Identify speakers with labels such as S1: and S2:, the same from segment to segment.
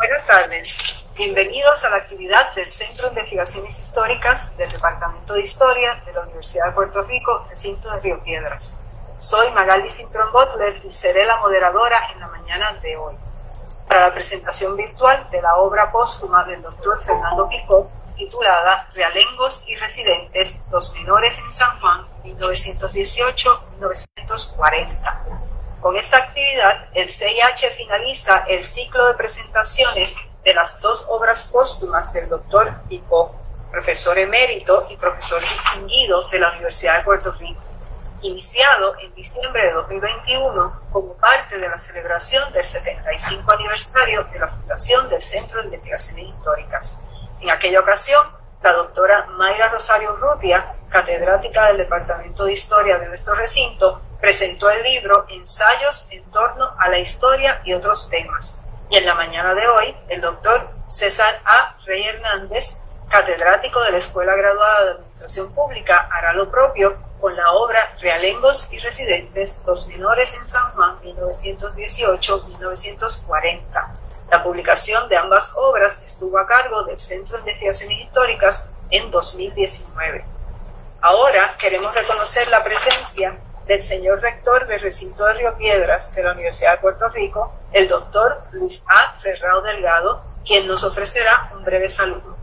S1: Buenas tardes. Bienvenidos a la actividad del Centro de Investigaciones Históricas del Departamento de Historia de la Universidad de Puerto Rico, recinto de Río Piedras. Soy Magali Cintrón Butler y seré la moderadora en la mañana de hoy para la presentación virtual de la obra póstuma del doctor Fernando Picó, titulada Realengos y Residentes, los menores en San Juan, 1918-1940. Con esta actividad, el CIH finaliza el ciclo de presentaciones de las dos obras póstumas del doctor Picó, profesor emérito y profesor distinguido de la Universidad de Puerto Rico, iniciado en diciembre de 2021 como parte de la celebración del 75 aniversario de la fundación del Centro de Investigaciones Históricas. En aquella ocasión, la doctora Mayra Rosario Urrutia, catedrática del Departamento de Historia de nuestro recinto, presentó el libro Ensayos en torno a la historia y otros temas. Y en la mañana de hoy, el doctor César A. Rey Hernández, catedrático de la Escuela Graduada de Administración Pública, hará lo propio con la obra Realengos y Residentes, los menores en San Juan, 1918-1940. La publicación de ambas obras estuvo a cargo del Centro de Investigaciones Históricas en 2019. Ahora queremos reconocer la presencia del señor rector del recinto de Río Piedras de la Universidad de Puerto Rico, el doctor Luis A. Ferrao Delgado, quien nos ofrecerá un breve saludo.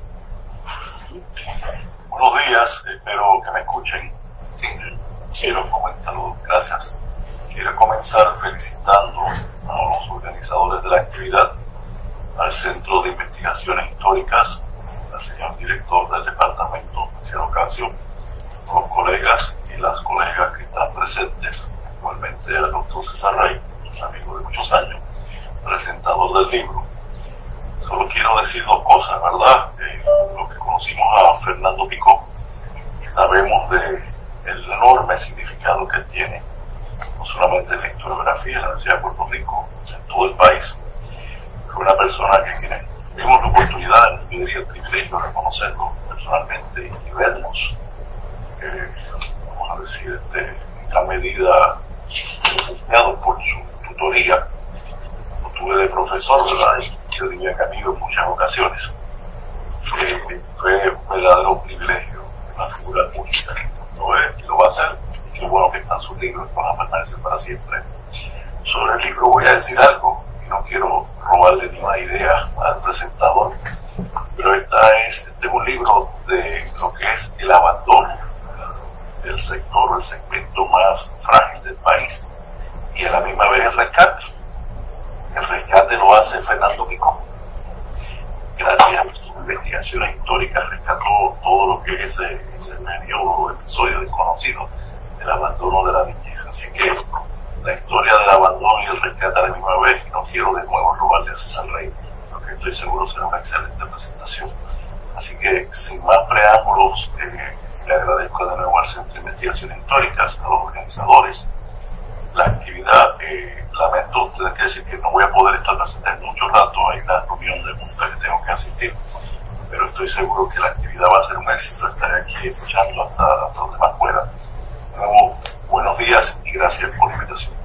S2: Buenos días, espero que me escuchen. Quiero comenzar, gracias. Quiero comenzar felicitando a los organizadores de la actividad, al Centro de Investigaciones Históricas, al señor director del departamento, señor Ocasio, a los colegas y las colegas que están presentes, igualmente al doctor César Rey, un amigo de muchos años, presentador del libro. Solo quiero decir dos cosas, ¿verdad? Los que conocimos a Fernando Picó, sabemos del enorme significado que tiene, no solamente en la historiografía de la Universidad de Puerto Rico, en todo el país. Fue una persona que quienes tuvimos la oportunidad, yo diría el privilegio de reconocerlo personalmente y vernos, vamos a decir, en gran medida beneficiado por su tutoría. Lo tuve de profesor, ¿verdad? Y yo diría que amigo en muchas ocasiones. Fue un verdadero privilegio, una figura pública. Lo va a hacer, y qué bueno que están sus libros, van a permanecer para siempre. Sobre el libro voy a decir algo, y no quiero robarle ni una idea al presentador, pero este es un libro de lo que es el abandono del sector o el segmento más frágil del país, y a la misma vez el rescate. El rescate lo hace Fernando Picó. Gracias a sus investigaciones históricas rescató todo lo que es ese periodo o episodio desconocido del abandono de la niñez. Así que la historia del abandono y el rescate a la misma vez, no quiero de nuevo robarle a César Rey, porque estoy seguro será una excelente presentación. Así que sin más preámbulos, le agradezco de nuevo al Centro de Investigaciones Históricas, a los organizadores. La actividad, lamento tener que decir que no voy a poder estar presente en mucho rato, hay una reunión de junta que tengo que asistir, pero estoy seguro que la actividad va a ser un éxito, estaré aquí escuchando hasta donde más pueda. De nuevo, buenos días y gracias por la invitación.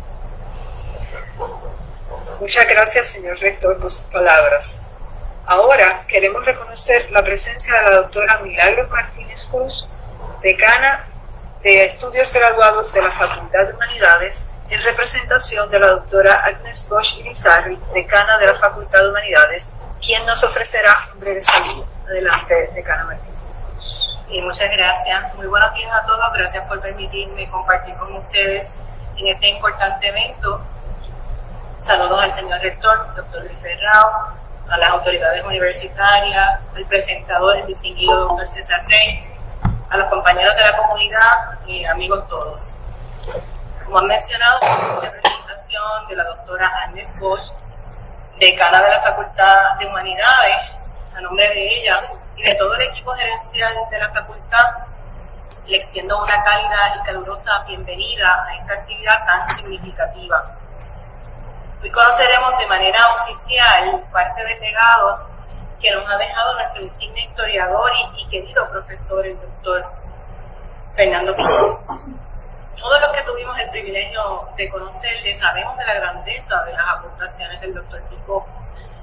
S1: Muchas gracias, señor rector, por sus palabras. Ahora queremos reconocer la presencia de la doctora Milagros Martínez Cruz, decana de Estudios Graduados de la Facultad de Humanidades, en representación de la doctora Agnes Bosch Irizarry, decana de la Facultad de Humanidades, quien nos ofrecerá un breve saludo. Adelante, decana Martínez.
S3: Y muchas gracias. Muy buenos días a todos. Gracias por permitirme compartir con ustedes en este importante evento. Saludos al señor rector, doctor Luis Ferrao, a las autoridades universitarias, al presentador, el distinguido doctor César Rey, a los compañeros de la comunidad y amigos todos. Como han mencionado, la presentación de la doctora Agnes Bosch, decana de la Facultad de Humanidades. A nombre de ella y de todo el equipo gerencial de la facultad, le extiendo una cálida y calurosa bienvenida a esta actividad tan significativa. Hoy conoceremos de manera oficial parte del legado que nos ha dejado nuestro insigne historiador y querido profesor, el doctor Fernando Picó. Todos los que tuvimos el privilegio de conocerle sabemos de la grandeza de las aportaciones del doctor Picó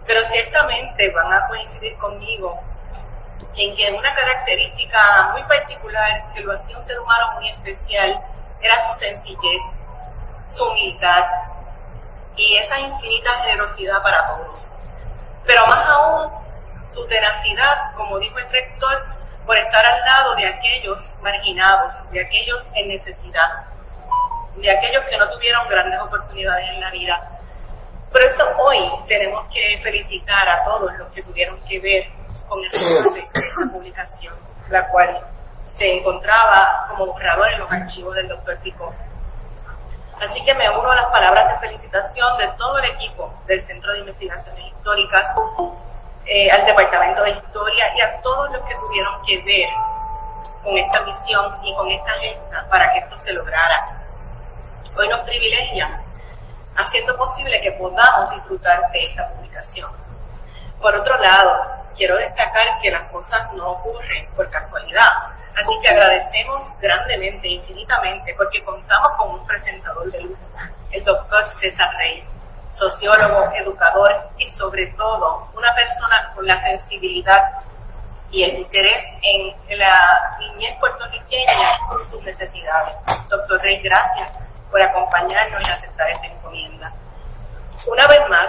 S3: pero ciertamente van a coincidir conmigo en que una característica muy particular que lo hacía un ser humano muy especial era su sencillez, su humildad y esa infinita generosidad para todos. Pero más aún, su tenacidad, como dijo el rector, por estar al lado de aquellos marginados, de aquellos en necesidad, de aquellos que no tuvieron grandes oportunidades en la vida. Por eso hoy tenemos que felicitar a todos los que tuvieron que ver con el resto de esta publicación, la cual se encontraba como borrador en los archivos del Dr. Picó. Así que me uno a las palabras de felicitación de todo el equipo del Centro de Investigaciones Históricas, al Departamento de Historia y a todos los que tuvieron que ver con esta misión y con esta gesta para que esto se lograra. Hoy nos privilegia haciendo posible que podamos disfrutar de esta publicación. Por otro lado, quiero destacar que las cosas no ocurren por casualidad, así que agradecemos grandemente, infinitamente, porque contamos con un presentador de lujo, el doctor César Rey, sociólogo, educador y sobre todo una persona con la sensibilidad y el interés en la niñez puertorriqueña y sus necesidades. Doctor Rey, gracias por acompañarnos y aceptar esta encomienda. Una vez más,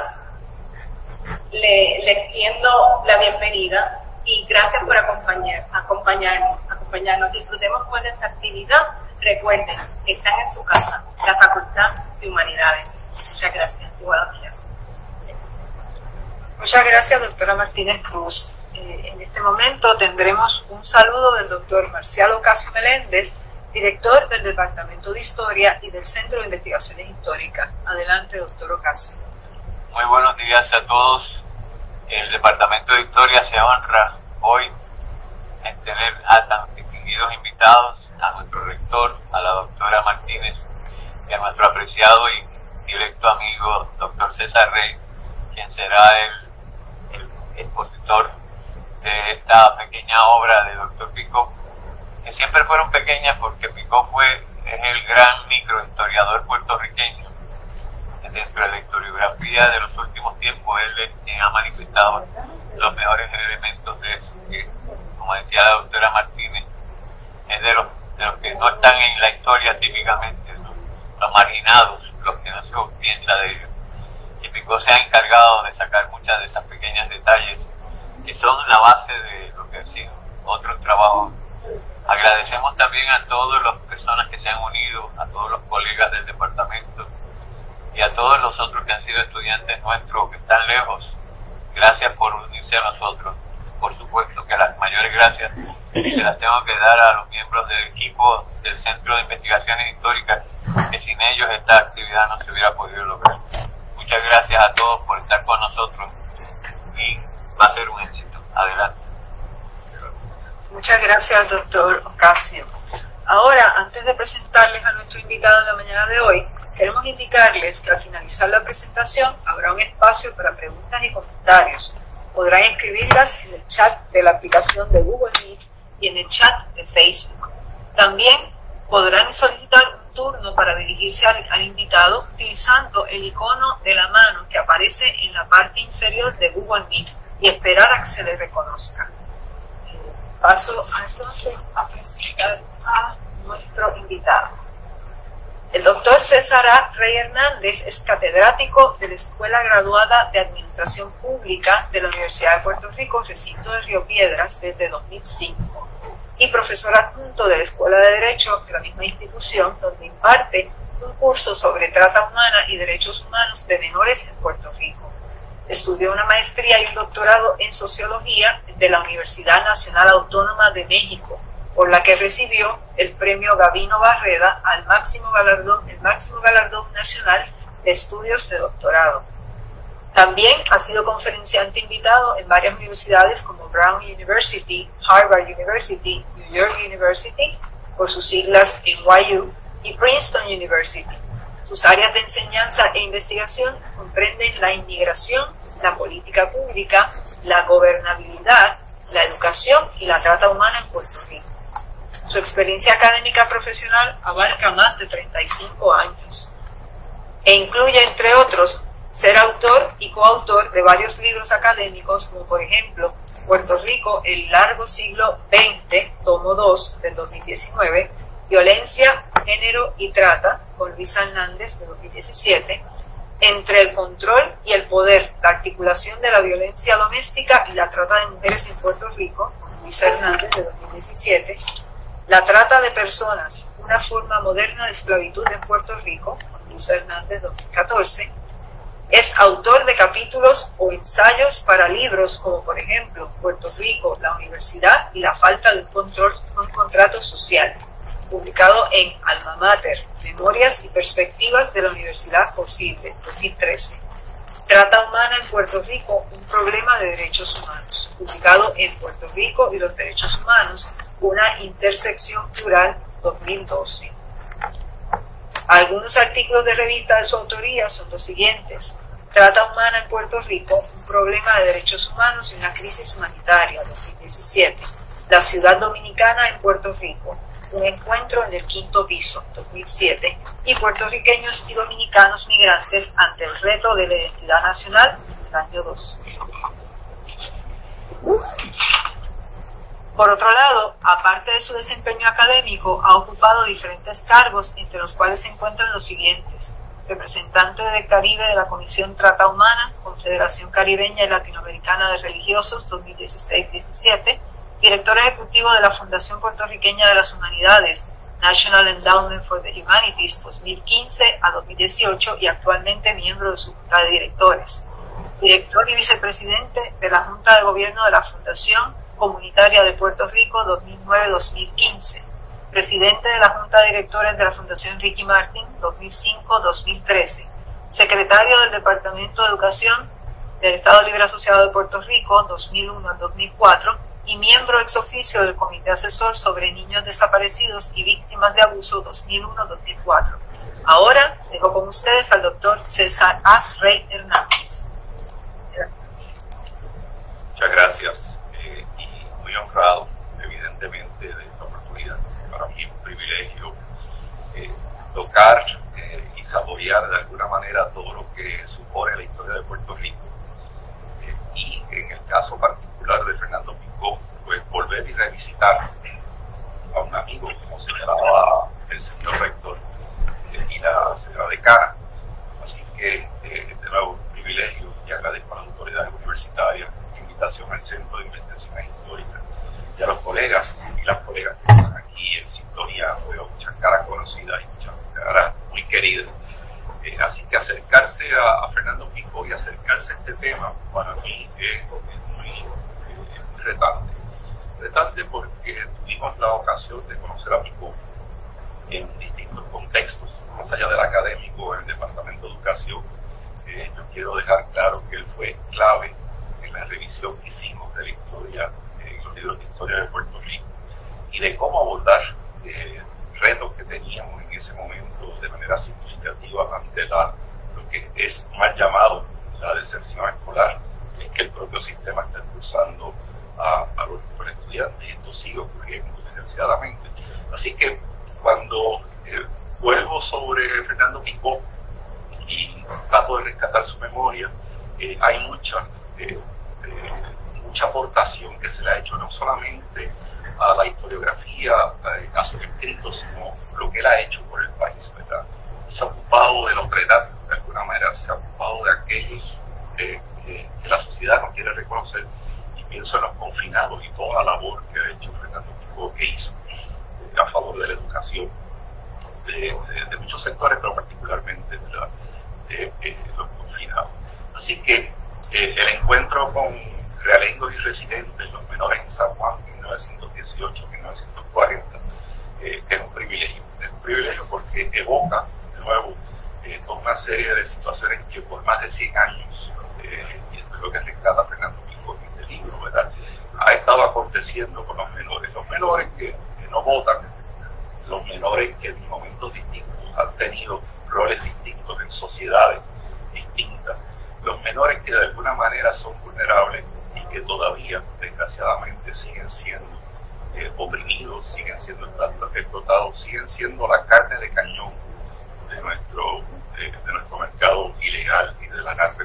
S3: le extiendo la bienvenida y gracias por acompañarnos. Disfrutemos pues de esta actividad. Recuerden que están en su casa, la Facultad de Humanidades. Muchas gracias y buenos días.
S1: Muchas gracias, doctora Martínez Cruz. En este momento tendremos un saludo del doctor Marcial Ocasio Meléndez, director del Departamento de Historia y del Centro de Investigaciones Históricas. Adelante, doctor Ocasio.
S4: Muy buenos días a todos. El Departamento de Historia se honra hoy en tener a tan distinguidos invitados, a nuestro rector, a la doctora Martínez, y a nuestro apreciado y directo amigo, doctor César Rey, quien será el expositor de esta pequeña obra de doctor Picó, que siempre fueron pequeñas porque Picó es el gran microhistoriador puertorriqueño. Dentro de la historiografía de los últimos tiempos, él es quien ha manifestado los mejores elementos de eso, que, como decía la doctora Martínez, es de los que no están en la historia típicamente, los marginados, los que no se piensa de ellos. Y Picó se ha encargado de sacar muchas de esas pequeños detalles que son la base de lo que ha sido otros trabajos. Agradecemos también a todas las personas que se han unido, a todos los colegas del departamento y a todos los otros que han sido estudiantes nuestros que están lejos. Gracias por unirse a nosotros. Por supuesto que las mayores gracias se las tengo que dar a los miembros del equipo del Centro de Investigaciones Históricas, que sin ellos esta actividad no se hubiera podido lograr. Muchas gracias a todos por estar con nosotros y va a ser un éxito. Adelante.
S1: Muchas gracias, doctor Ocasio. Ahora, antes de presentarles a nuestro invitado de la mañana de hoy, queremos indicarles que al finalizar la presentación habrá un espacio para preguntas y comentarios. Podrán escribirlas en el chat de la aplicación de Google Meet y en el chat de Facebook. También podrán solicitar un turno para dirigirse al invitado utilizando el icono de la mano que aparece en la parte inferior de Google Meet y esperar a que se le reconozca. Paso entonces a presentar a nuestro invitado. El doctor César A. Rey Hernández es catedrático de la Escuela Graduada de Administración Pública de la Universidad de Puerto Rico, recinto de Río Piedras, desde 2005, y profesor adjunto de la Escuela de Derecho de la misma institución, donde imparte un curso sobre trata humana y derechos humanos de menores en Puerto Rico. Estudió una maestría y un doctorado en Sociología de la Universidad Nacional Autónoma de México, por la que recibió el premio Gabino Barreda el máximo galardón nacional de estudios de doctorado. También ha sido conferenciante invitado en varias universidades como Brown University, Harvard University, New York University, por sus siglas NYU, y Princeton University. Sus áreas de enseñanza e investigación comprenden la inmigración, la política pública, la gobernabilidad, la educación y la trata humana en Puerto Rico. Su experiencia académica profesional abarca más de 35 años e incluye, entre otros, ser autor y coautor de varios libros académicos, como por ejemplo Puerto Rico, el largo siglo XX, tomo 2 del 2019, Violencia, Género y Trata, con Luisa Hernández de 2017, Entre el control y el poder, la articulación de la violencia doméstica y la trata de mujeres en Puerto Rico, con Luisa Hernández de 2017, La trata de personas, una forma moderna de esclavitud en Puerto Rico, con Luisa Hernández de 2014, es autor de capítulos o ensayos para libros como por ejemplo Puerto Rico, la universidad y la falta de un contrato social, publicado en Alma Mater, Memorias y Perspectivas de la Universidad Posible, 2013. Trata humana en Puerto Rico, un problema de derechos humanos, publicado en Puerto Rico y los derechos humanos, una intersección plural, 2012. Algunos artículos de revista de su autoría son los siguientes: Trata humana en Puerto Rico, un problema de derechos humanos y una crisis humanitaria, 2017. La ciudad dominicana en Puerto Rico, un encuentro en el quinto piso, 2007. Y puertorriqueños y dominicanos migrantes ante el reto de la identidad nacional, en el año 2000. Por otro lado, aparte de su desempeño académico, ha ocupado diferentes cargos, entre los cuales se encuentran los siguientes: representante del Caribe de la Comisión Trata Humana, Confederación Caribeña y Latinoamericana de Religiosos, 2016-17, director ejecutivo de la Fundación Puertorriqueña de las Humanidades, National Endowment for the Humanities, 2015 a 2018, y actualmente miembro de su Junta de Directores. Director y vicepresidente de la Junta de Gobierno de la Fundación Comunitaria de Puerto Rico, 2009-2015. Presidente de la Junta de Directores de la Fundación Ricky Martin, 2005-2013. Secretario del Departamento de Educación del Estado Libre Asociado de Puerto Rico, 2001 al 2004, y miembro ex oficio del Comité Asesor sobre Niños Desaparecidos y Víctimas de Abuso, 2001-2004. Ahora dejo con ustedes al doctor César A. Rey Hernández.
S5: Muchas gracias, y muy honrado, evidentemente, de esta oportunidad. Para mí es un privilegio tocar y saborear de alguna manera todo lo que supone la historia de Puerto Rico. Y en el caso particular de Fernando Picó, pues volver y revisitar a un amigo, como señalaba el señor rector y la señora decana. Así que, de nuevo, un privilegio, y agradezco a las autoridades universitarias la invitación al Centro de Investigaciones Históricas y a los colegas y las colegas que están aquí en sintonía. Veo muchas caras conocidas y muchas caras muy queridas. Así que acercarse a Fernando Picó y acercarse a este tema para mí es muy retante. Retante porque tuvimos la ocasión de conocer a Picó en distintos contextos, más allá del académico, en el Departamento de Educación. Yo quiero dejar claro que él fue clave en la revisión que hicimos de la historia, en los libros de historia de Puerto Rico, y de cómo abordar retos que teníamos en ese momento de manera significativa ante lo que es mal llamado la deserción escolar, es que el propio sistema está expulsando a los estudiantes, y esto sigue ocurriendo desgraciadamente. Así que cuando vuelvo sobre Fernando Picó y trato de rescatar su memoria, hay mucha aportación que se le ha hecho, no solamente a la historiografía, a sus escritos, sino lo que él ha hecho por el país, ¿verdad? Se ha ocupado de la otredad, de alguna manera, se ha ocupado de aquellos que la sociedad no quiere reconocer, y pienso en los confinados y toda la labor que ha hecho Fernando Picó, que hizo a favor de la educación de muchos sectores, pero particularmente de los confinados. Así que el encuentro con realengos y residentes, los menores en San Juan, 1918-1940, es un privilegio. Es un privilegio porque evoca, de nuevo, toda una serie de situaciones que por más de 100 años, y esto es lo que rescata Fernando Picó en este libro, ¿verdad?, ha estado aconteciendo con los menores que no votan, los menores que en momentos distintos han tenido roles distintos en sociedades distintas, los menores que de alguna manera son vulnerables y que todavía, desgraciadamente, siguen siendo oprimidos, siguen siendo explotados, siguen siendo la carne de cañón de nuestro mercado ilegal y de la narcotráfico.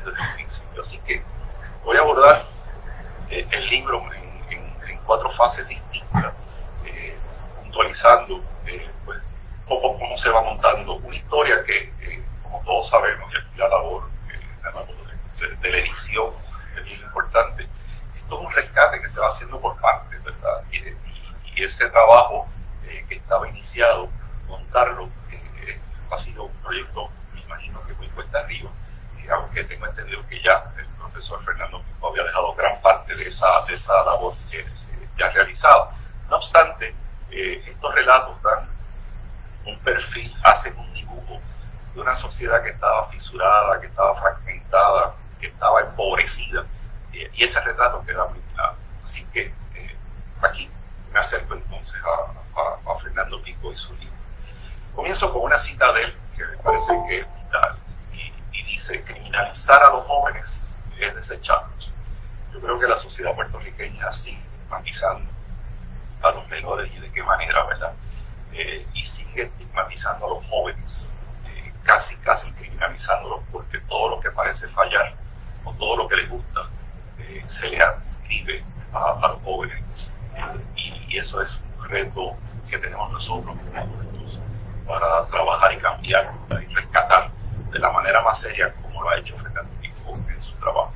S5: desde el principio. Así que voy a abordar el libro en 4 fases distintas, puntualizando pues, poco cómo se va montando una historia que como todos sabemos, y aquí la labor de la edición es bien importante. Esto es un rescate que se va haciendo por partes, ¿verdad? Y ese trabajo que estaba iniciado, montarlo, ha sido un proyecto, me imagino que muy cuesta arriba, aunque tengo entendido que ya el profesor Fernando Pico había dejado gran parte de esa labor ya realizada. No obstante, estos relatos dan un perfil, hacen un dibujo de una sociedad que estaba fisurada, que estaba fragmentada, que estaba empobrecida, y ese retrato queda muy claro. Así que aquí me acerco entonces a Fernando Pico y su libro. Comienzo con una cita de él que me parece que es vital y dice: criminalizar a los jóvenes es desecharlos. Yo creo que la sociedad puertorriqueña sigue estigmatizando a los menores, y de qué manera, ¿verdad? Y sigue estigmatizando a los jóvenes, casi criminalizándolos, porque todo lo que parece fallar o todo lo que les gusta se le adscribe a los jóvenes, y eso es un reto que tenemos nosotros como adultos para trabajar y cambiar y rescatar de la manera más seria como lo ha hecho Fernando Pico en su trabajo.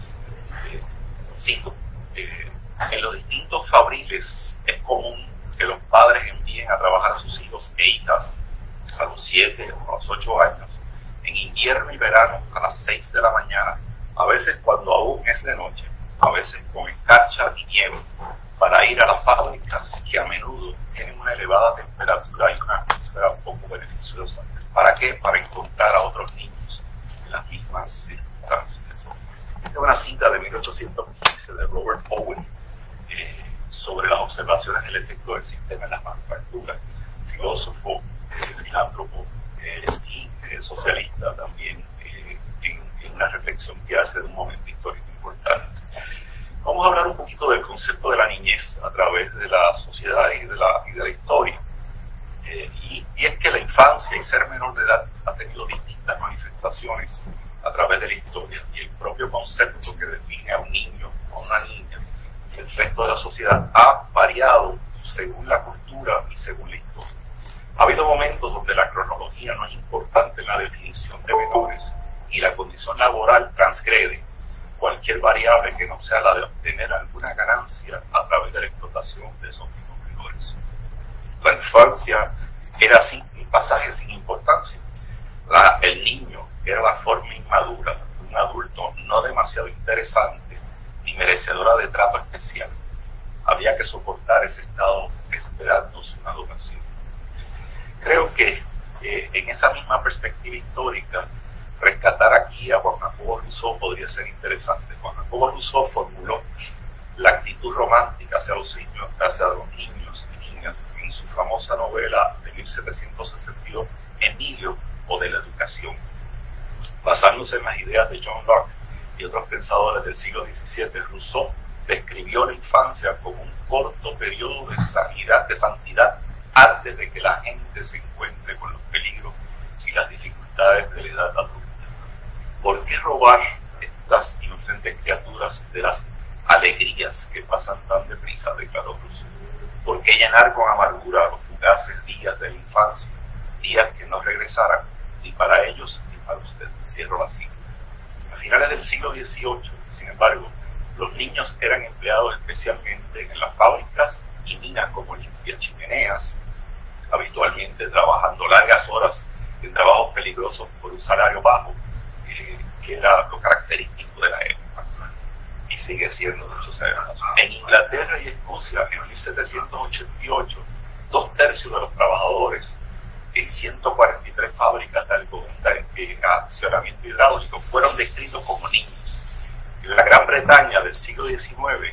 S5: Cito: en los distintos fabriles es común que los padres envíen a trabajar a sus hijos e hijas a los 7 o a los 8 años, en invierno y verano a las 6 de la mañana, a veces cuando aún es de noche, a veces con escarcha y nieve, para ir a las fábricas que a menudo tienen una elevada temperatura y una atmósfera poco beneficiosa. ¿Para qué? Para encontrar a otros niños en las mismas circunstancias. Esta es una cita de 1815 de Robert Owen sobre las observaciones del efecto del sistema en las manufacturas. Filósofo, filántropo y socialista también, en una reflexión que hace de un momento histórico importante. Vamos a hablar un poquito del concepto de la niñez a través de la sociedad y de la historia. Y es que la infancia y ser menor de edad ha tenido distintas manifestaciones a través de la historia, y el propio concepto que define a un niño o a una niña y el resto de la sociedad ha variado según la cultura y según la historia. Ha habido momentos donde la cronología no es importante en la definición de menores y la condición laboral transgrede cualquier variable que no sea la de obtener alguna ganancia a través de la explotación de esos mismos menores. La infancia era un pasaje sin importancia. El niño era la forma inmadura de un adulto no demasiado interesante ni merecedora de trato especial. Había que soportar ese estado esperando una educación. Creo que en esa misma perspectiva histórica, rescatar aquí a Juan Jacobo Rousseau podría ser interesante. Juan Jacobo Rousseau formuló la actitud romántica hacia los niños y niñas en su famosa novela de 1762, Emilio, o de la educación. Basándose en las ideas de John Locke y otros pensadores del siglo XVII, Rousseau describió la infancia como un corto periodo de santidad antes de que la gente se encuentre con los peligros y las dificultades de la edad adulta. ¿Por qué robar estas inocentes criaturas de las alegrías que pasan tan deprisa? Declaró Rousseau. ¿Por qué llenar con amargura los fugaces días de la infancia, días que no regresarán ni para ellos ni para usted? Cierro la cita. A finales del siglo XVIII, sin embargo, los niños eran empleados especialmente en las fábricas y minas como limpias chimeneas, habitualmente trabajando largas horas en trabajos peligrosos por un salario bajo, que era lo característico de la época, y sigue siendo muchos años. En Inglaterra y Escocia, en 1788, 2/3 de los trabajadores en 143 fábricas de algodón de accionamiento hidráulico fueron descritos como niños. En la Gran Bretaña del siglo XIX,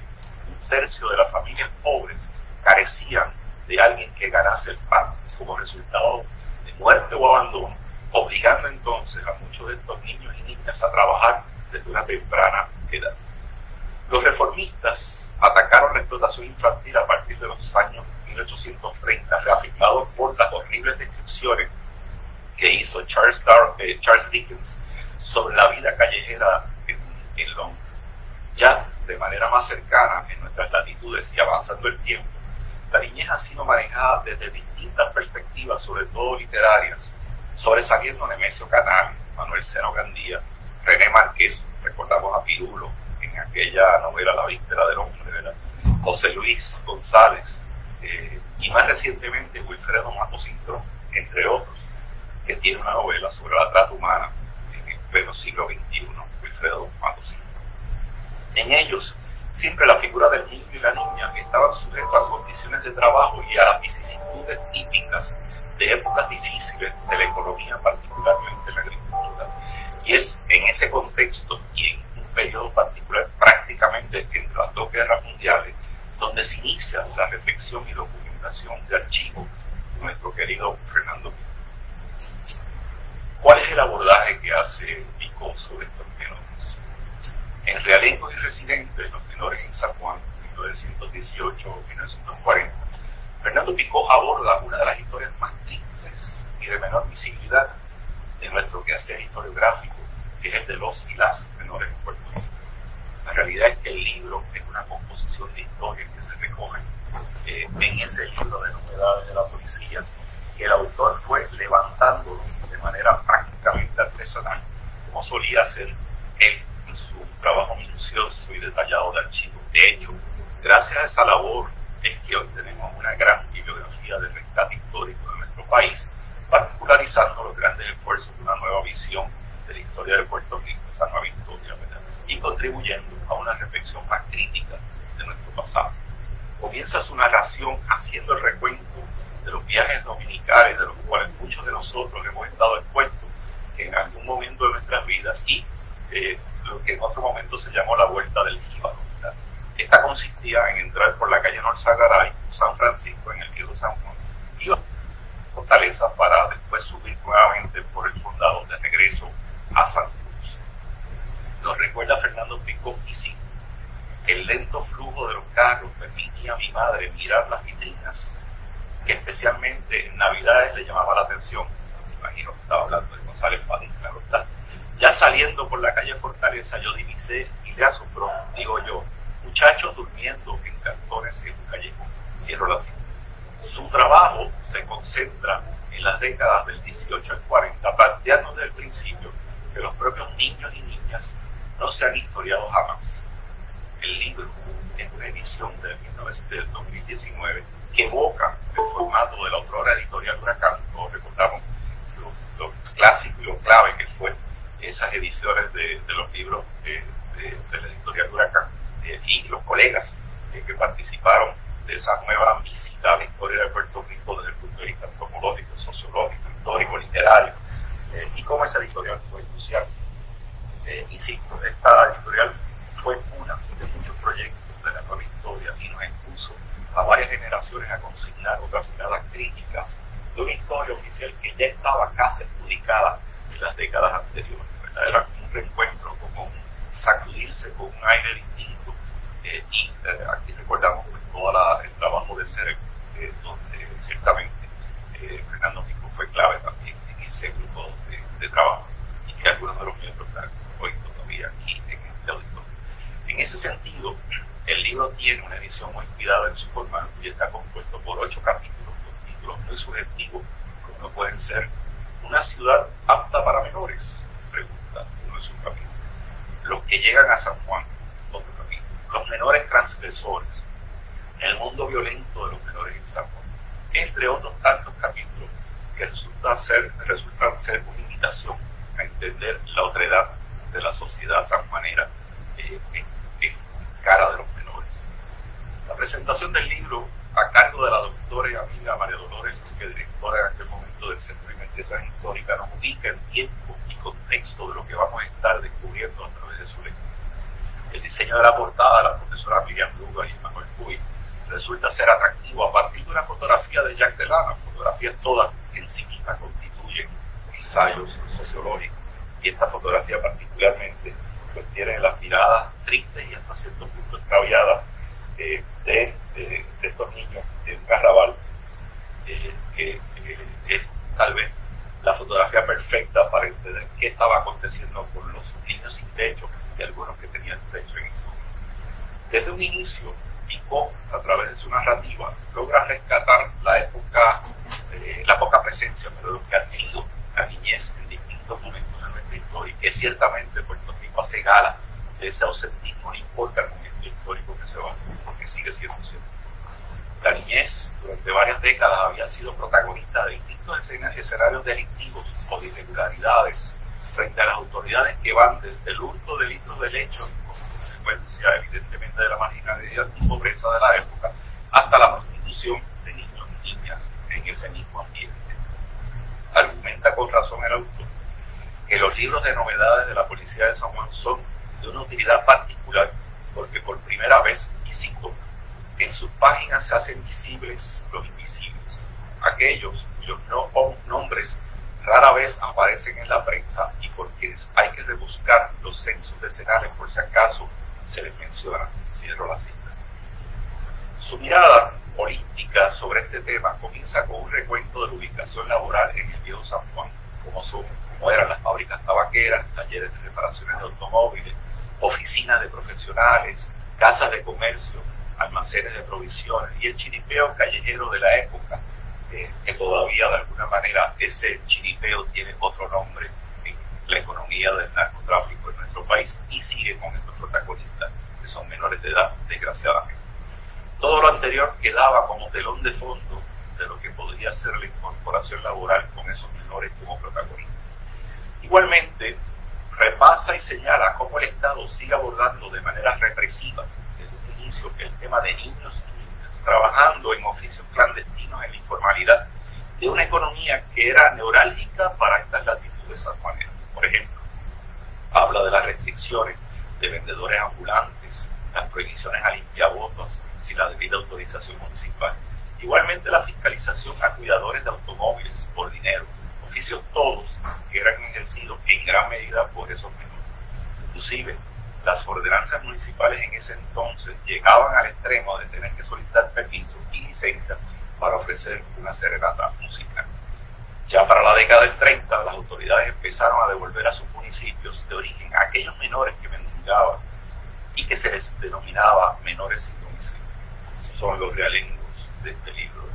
S5: 1/3 de las familias pobres carecían de alguien que ganase el pan como resultado de muerte o abandono, obligando entonces a muchos de estos niños y niñas a trabajar desde una temprana edad. Los reformistas atacaron la explotación infantil a partir de los años 1830, reafirmados por las horribles descripciones que hizo Charles Dickens sobre la vida callejera en Londres. Ya de manera más cercana en nuestras latitudes y avanzando el tiempo, la niñez ha sido manejada desde distintas perspectivas, sobre todo literarias, sobresaliendo Nemesio Canales, Manuel Seno Gandía, René Márquez, recordamos a Pirulo en aquella novela La víspera del hombre, ¿verdad? José Luis González, y más recientemente Wilfredo Matos Cintrón, entre otros, que tiene una novela sobre la trata humana en el pleno siglo XXI, Wilfredo Matos Cintrón. En ellos, siempre la figura del niño y la niña estaban sujetos a condiciones de trabajo y a las vicisitudes típicas de épocas difíciles de la economía, particularmente la agricultura. Y es en ese contexto y en un periodo particular, prácticamente entre las dos guerras mundiales, donde se inicia la reflexión y documentación de archivo de nuestro querido Fernando Picó. ¿Cuál es el abordaje que hace Picó sobre estos menores? En Realengos y Residentes, los menores en San Juan, 1918-1940, Fernando Picó aborda una de las historias más tristes y de menor visibilidad de nuestro quehacer historiográfico, que es el de los y las menores en Puerto Rico. La realidad es que el libro es una composición de historias que se recogen en ese libro de novedades de la policía, que el autor fue levantándolo de manera prácticamente artesanal, como solía hacer él en su trabajo minucioso y detallado de archivo. De hecho, gracias a esa labor es que hoy tenemos una gran bibliografía de rescate histórico de nuestro país, particularizando los grandes esfuerzos de una nueva visión de la historia de Puerto Rico, esa nueva historia, ¿verdad? Y contribuyendo a una reflexión más crítica de nuestro pasado. Comienza su narración haciendo el recuento de los viajes dominicales, de los cuales muchos de nosotros hemos estado expuestos en algún momento de nuestras vidas, y lo que en otro momento se llamó la Vuelta del Jíbaro. Esta consistía en entrar por la calle Norzagaray, San Francisco, en el viejo San Juan, y Fortaleza, para después subir nuevamente por el condado de regreso a San Cruz. Nos recuerda Fernando Picó, y sí, el lento flujo de los carros permitía a mi madre mirar las vitrinas, que especialmente en Navidades le llamaba la atención. Me imagino que estaba hablando de González Padín, claro está. Ya saliendo por la calle Fortaleza, yo divisé y le asombró, digo yo, muchachos durmiendo en cartones en un callejón. Cierro la cita. Su trabajo se concentra en las décadas del 18 al 40, planteando desde el principio que los propios niños y niñas no se han historiado jamás. El libro es una edición del 2019 que evoca el formato de la autora editorial Huracán. Todos recordamos lo clásico y lo clave que fue esas ediciones de los libros de la editorial Huracán, y los colegas que participaron de esa nueva visita a la historia de Puerto Rico desde el punto de vista antropológico, sociológico, histórico, literario, y cómo esa editorial fue crucial. Insisto, esta editorial fue una de muchos proyectos de la nueva historia y nos expuso a varias generaciones a consignar otras miradas críticas de una historia oficial que ya estaba casi adjudicada en las décadas anteriores. Era un reencuentro, como un sacudirse con un aire distinto, y aquí recordamos pues, todo el trabajo de CEREC, donde ciertamente Fernando Picó fue clave también en ese grupo de trabajo, y que algunos de los miembros están hoy todavía aquí en este auditorio. En ese sentido, el libro tiene una edición muy cuidada en su formato y está compuesto por 8 capítulos, con títulos muy subjetivos, como pueden ser una ciudad apta para menores, pregunta uno de sus capítulos. Los que llegan a San Juan, otro capítulo. Los menores transgresores, el mundo violento de los menores en San Juan, entre otros tantos capítulos que resultan ser una invitación a entender la otredad de la sociedad sanjuanera en cara de los menores. La presentación del libro, a cargo de la doctora y amiga María Dolores, que directora en aquel momento del Centro de Investigación Histórica, nos ubica en tiempo y contexto de lo que vamos a estar descubriendo a través de su lectura. El diseño de la portada de la profesora Miriam Luga y Manuel Puy resulta ser atractivo a partir de una fotografía de Jacques Delana. Fotografías todas en sí mismas constituyen ensayos sociológicos, y esta fotografía particularmente pues tiene las miradas tristes y hasta cierto punto extraviadas de estos niños de un arrabal, que es tal vez la fotografía perfecta para entender qué estaba aconteciendo con techo y algunos que tenían techo en ese momento. Desde un inicio, Pico, a través de su narrativa, logra rescatar la poca presencia, pero que ha tenido la niñez en distintos momentos de nuestra historia, que ciertamente Puerto Rico hace gala de ese ausentismo, no importa el momento histórico que se va, porque sigue siendo cierto. La niñez durante varias décadas había sido protagonista de distintos escenarios delictivos o de irregularidades frente a las autoridades que van desde el hurto de litros de leche, como consecuencia evidentemente de la marginalidad y pobreza de la época, hasta la prostitución de niños y niñas en ese mismo ambiente. Argumenta con razón el autor que los libros de novedades de la Policía de San Juan son de una utilidad particular porque por primera vez, y cito, en sus páginas se hacen visibles los invisibles, aquellos cuyos nombres rara vez aparecen en la prensa y por quienes hay que rebuscar los censos decenales por si acaso se les menciona. Cierro la cita. Su mirada holística sobre este tema comienza con un recuento de la ubicación laboral en el viejo San Juan, como eran las fábricas tabaqueras, talleres de reparaciones de automóviles, oficinas de profesionales, casas de comercio, almacenes de provisiones y el chiripeo callejero de la época, que todavía de alguna manera ese chiripeo tiene otro nombre en la economía del narcotráfico en nuestro país y sigue con estos protagonistas que son menores de edad, desgraciadamente. Todo lo anterior quedaba como telón de fondo de lo que podría ser la incorporación laboral con esos menores como protagonistas. Igualmente, repasa y señala cómo el Estado sigue abordando de manera represiva desde un inicio el tema de niños y niñas, trabajando en oficios clandestinos en la informalidad de una economía que era neurálgica para estas latitudes sanjuaneras. Por ejemplo, habla de las restricciones de vendedores ambulantes, las prohibiciones a limpiabotas sin la debida autorización municipal. Igualmente la fiscalización a cuidadores de automóviles por dinero, oficios todos que eran ejercidos en gran medida por esos menores. Inclusive, las ordenanzas municipales en ese entonces llegaban al extremo de tener que solicitar permisos y licencias para ofrecer una serenata musical. Ya para la década del 30, las autoridades empezaron a devolver a sus municipios de origen a aquellos menores que mendigaban y que se les denominaba menores sin domicilio. Esos son los realengos de este libro.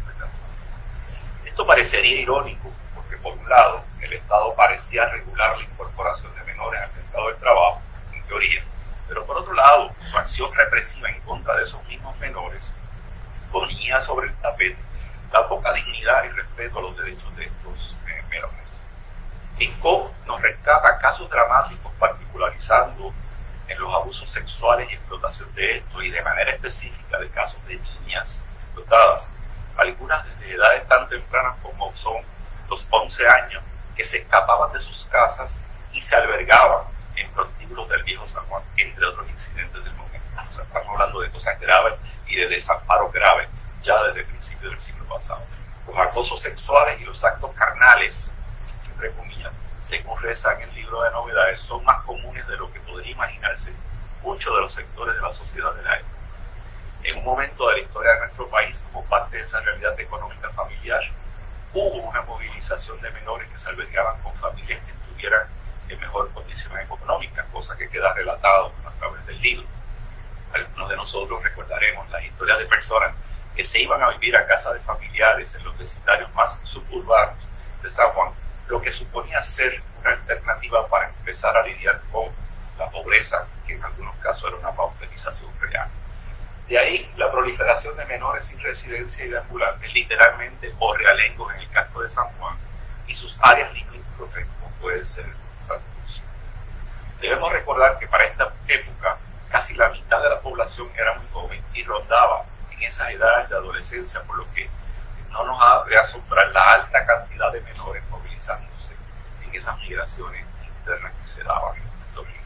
S5: Esto parecería irónico, porque por un lado, el Estado parecía regular la incorporación de menores al mercado del trabajo, en teoría, pero por otro lado, su acción represiva en contra de esos mismos menores ponía sobre el tapete la poca dignidad y respeto a los derechos de estos menores. Pico nos rescata casos dramáticos particularizando en los abusos sexuales y explotación de estos y de manera específica de casos de niñas explotadas, algunas desde edades tan tempranas como son los 11 años, que se escapaban de sus casas y se albergaban en prostíbulos del viejo San Juan, entre otros incidentes del momento. O sea, estamos hablando de cosas graves y de desamparos graves ya desde el principio del siglo pasado. Los acosos sexuales y los actos carnales, entre comillas, según reza en el libro de novedades, son más comunes de lo que podría imaginarse muchos de los sectores de la sociedad de la época. En un momento de la historia de nuestro país, como parte de esa realidad económica familiar, hubo una movilización de menores que se albergaban con familias que estuvieran en mejor condición económica, cosa que queda relatado a través del libro. Algunos de nosotros recordaremos las historias de personas que se iban a vivir a casa de familiares en los vecindarios más suburbanos de San Juan, lo que suponía ser una alternativa para empezar a lidiar con la pobreza, que en algunos casos era una pauperización real. De ahí la proliferación de menores sin residencia y de ambulantes, literalmente, o realengos en el casco de San Juan y sus áreas limítrofes, como puede ser Santa Cruz. Debemos recordar que para esta época casi la mitad de la población era muy joven y rondaba en esas edades de adolescencia, por lo que no nos ha de asombrar la alta cantidad de menores movilizándose en esas migraciones internas que se daban en Puerto Rico.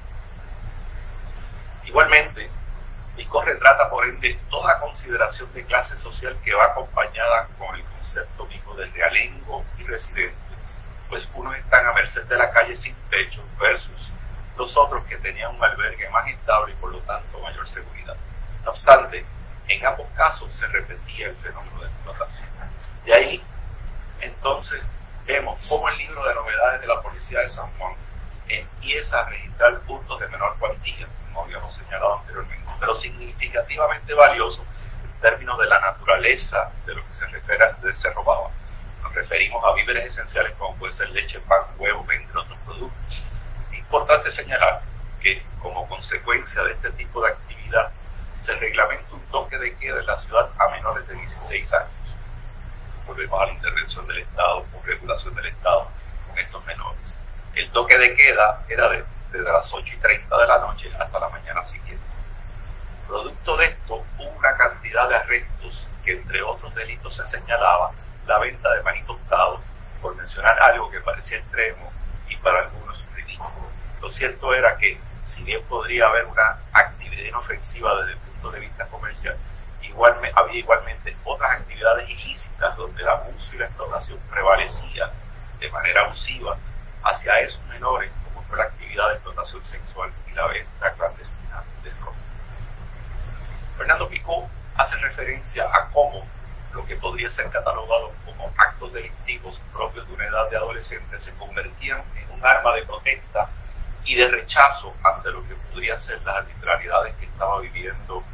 S5: Igualmente, Pico retrata por ende toda consideración de clase social que va acompañada con el concepto mismo de realengo y residente, pues unos están a merced de la calle sin techo versus los otros que tenían un albergue más estable y por lo tanto mayor seguridad. No obstante, en ambos casos se repetía el fenómeno de explotación. De ahí, entonces, vemos cómo el libro de novedades de la Policía de San Juan empieza a registrar puntos de menor cuantía, como habíamos señalado anteriormente, pero significativamente valioso en términos de la naturaleza de lo que se robaba. Nos referimos a víveres esenciales como puede ser leche, pan, huevo, entre otros productos. Es importante señalar que como consecuencia de este tipo de actividad se reglamenta un toque de queda en la ciudad a menores de 16 años. Volvemos a la intervención del Estado, con regulación del Estado con estos menores. El toque de queda era desde las 8:30 de la noche hasta la mañana siguiente. Producto de esto, hubo una cantidad de arrestos que entre otros delitos se señalaba la venta de maní tostado, por mencionar algo que parecía extremo y para algunos ridículo. Lo cierto era que, si bien podría haber una actividad inofensiva desde el punto de vista comercial, había igualmente otras actividades ilícitas donde el abuso y la explotación prevalecía de manera abusiva hacia esos menores, como fue la actividad de explotación sexual y la venta clandestina de drogas. Fernando Picó hace referencia a cómo lo que podría ser catalogado como actos delictivos propios de una edad de adolescente se convertían en un arma de protesta y de rechazo ante lo que podría ser las arbitrariedades que estaban viviendo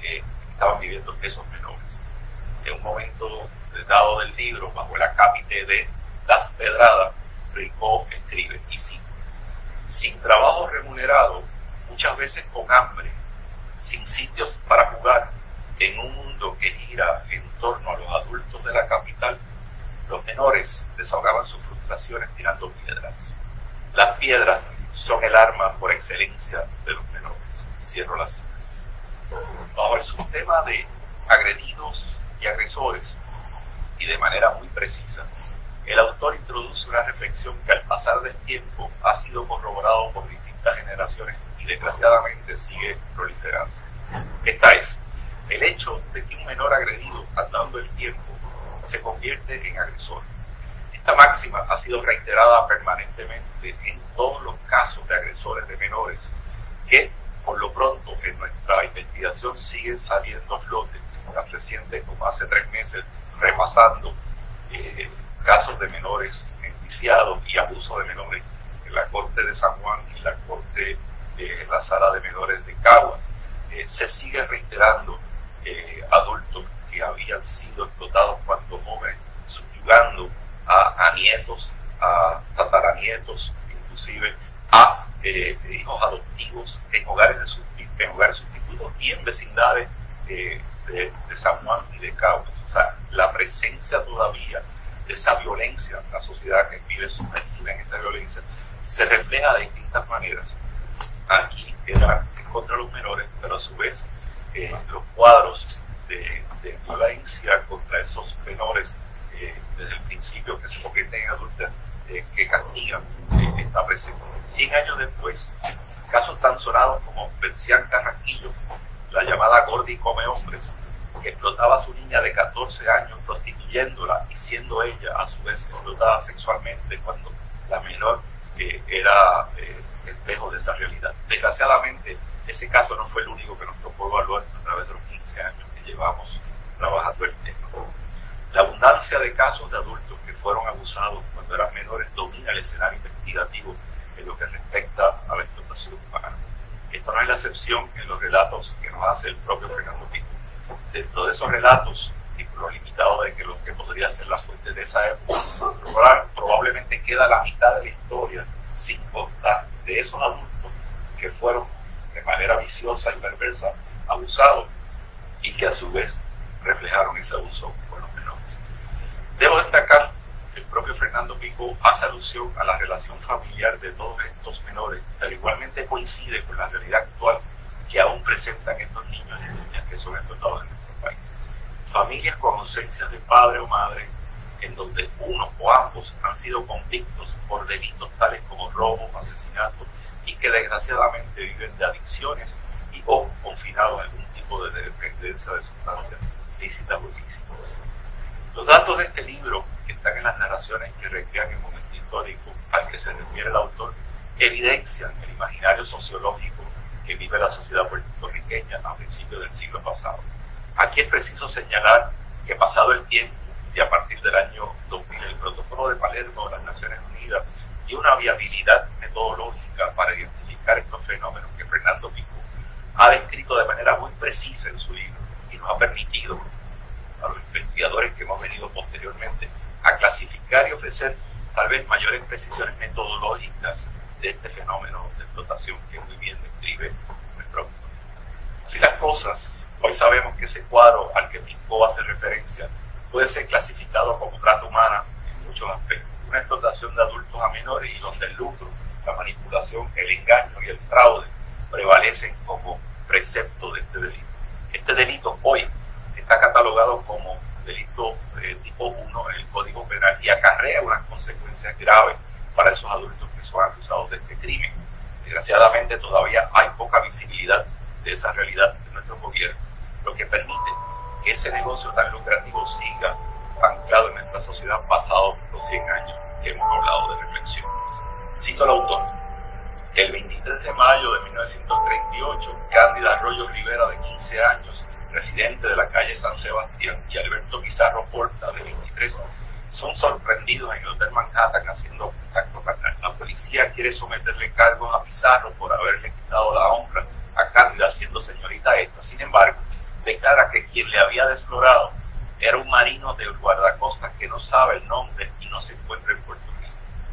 S5: esos menores. En un momento dado del libro, bajo el acápite de Las Pedradas, Picó escribe, y sí, sin trabajo remunerado, muchas veces con hambre, sin sitios para jugar, en un mundo que gira en torno a los adultos de la capital, los menores desahogaban sus frustraciones tirando piedras. Las piedras son el arma por excelencia de los menores. Cierro la cita. Bajo el subtema de agredidos y agresores, y de manera muy precisa, el autor introduce una reflexión que al pasar del tiempo ha sido corroborado por distintas generaciones y desgraciadamente sigue proliferando. Esta es, el hecho de que un menor agredido, andando el tiempo, se convierte en agresor. Esta máxima ha sido reiterada permanentemente en todos los casos de agresores de menores que, por lo pronto, en nuestra investigación siguen saliendo a flote, tan reciente como hace 3 meses, repasando casos de menores enjuiciados y abuso de menores en la Corte de San Juan y la Corte en la Sala de Menores de Caguas. Se sigue reiterando adultos que habían sido explotados cuando jóvenes, subyugando a nietos, a tataranietos, inclusive a hijos adoptivos en hogares sustitutos y en vecindades de San Juan y de Caguas. O sea, la presencia todavía de esa violencia, la sociedad que vive sumergida en esta violencia, se refleja de distintas maneras. Aquí era contra los menores, pero a su vez los cuadros de violencia contra esos menores desde el principio que se convierten en adultas, que castigan, está presente. 100 años después, casos tan sonados como Betsián Carrasquillo, la llamada Gordi Come Hombres, que explotaba a su niña de 14 años prostituyéndola y siendo ella a su vez explotada sexualmente cuando la menor era espejo de esa realidad. Desgraciadamente, ese caso no fue el único que nos tocó evaluar a través de los 15 años que llevamos trabajando el tema. La abundancia de casos de adultos que fueron abusados cuando eran menores domina el escenario investigativo en lo que respecta a la explotación humana. Esto no es la excepción en los relatos que nos hace el propio Fernando Picó. Dentro de esos relatos, y por lo limitado de que lo que podría ser la fuente de esa época, probablemente queda la mitad de la historia sin contar de esos adultos que fueron de manera viciosa y perversa abusados y que a su vez reflejaron ese abuso con los menores. Debo destacar que el propio Fernando Picó hace alusión a la relación familiar de todos estos menores, pero igualmente coincide con la realidad actual que aún presentan estos niños y niñas que son explotados en nuestro país. Familias con ausencias de padre o madre, en donde uno o ambos han sido convictos por delitos tales como robo, asesinato, y que desgraciadamente viven de adicciones y o confinados a algún tipo de dependencia de sustancias lícitas o ilícitas. Los datos de este libro, que están en las narraciones que recrean el momento histórico al que se refiere el autor, evidencian el imaginario sociológico que vive la sociedad puertorriqueña a principios del siglo pasado. Aquí es preciso señalar que pasado el tiempo y a partir del año 2000 el Protocolo de Palermo de las Naciones Unidas dio una viabilidad metodológica a clasificar y ofrecer tal vez mayores precisiones metodológicas de este fenómeno de explotación que muy bien describe nuestro autor. Así las cosas, hoy sabemos que ese cuadro al que Picó hace referencia puede ser clasificado como trata humana en muchos aspectos. Una explotación de adultos a menores y donde el lucro, la manipulación, el engaño y el fraude prevalecen como precepto de este delito. Este delito hoy está catalogado como delito tipo 1 en el Código Penal y acarrea unas consecuencias graves para esos adultos que son acusados de este crimen. Desgraciadamente todavía hay poca visibilidad de esa realidad en nuestro gobierno, lo que permite que ese negocio tan lucrativo siga anclado en nuestra sociedad pasado los 100 años que hemos hablado de reflexión. Cito al autor. El 23 de mayo de 1938, Cándida Arroyo Rivera, de 15 años, residente de la calle San Sebastián, y Alberto Pizarro Porta, de 23, son sorprendidos en el Hotel Manhattan haciendo contacto carnal. La policía quiere someterle cargos a Pizarro por haberle quitado la honra a Cándida siendo señorita esta. Sin embargo, declara que quien le había desflorado era un marino del guardacostas que no sabe el nombre y no se encuentra en Puerto Rico.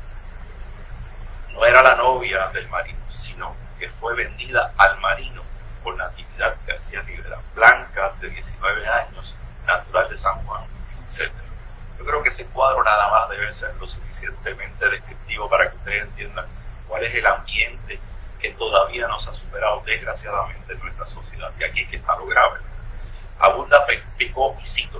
S5: No era la novia del marino, sino que fue vendida al marino por Natividad García Rivera, blanca, de 19 años, natural de San Juan, etc. Yo creo que ese cuadro nada más debe ser lo suficientemente descriptivo para que ustedes entiendan cuál es el ambiente que todavía nos ha superado desgraciadamente en nuestra sociedad. Y aquí es que está lo grave. Abunda Picó y cito.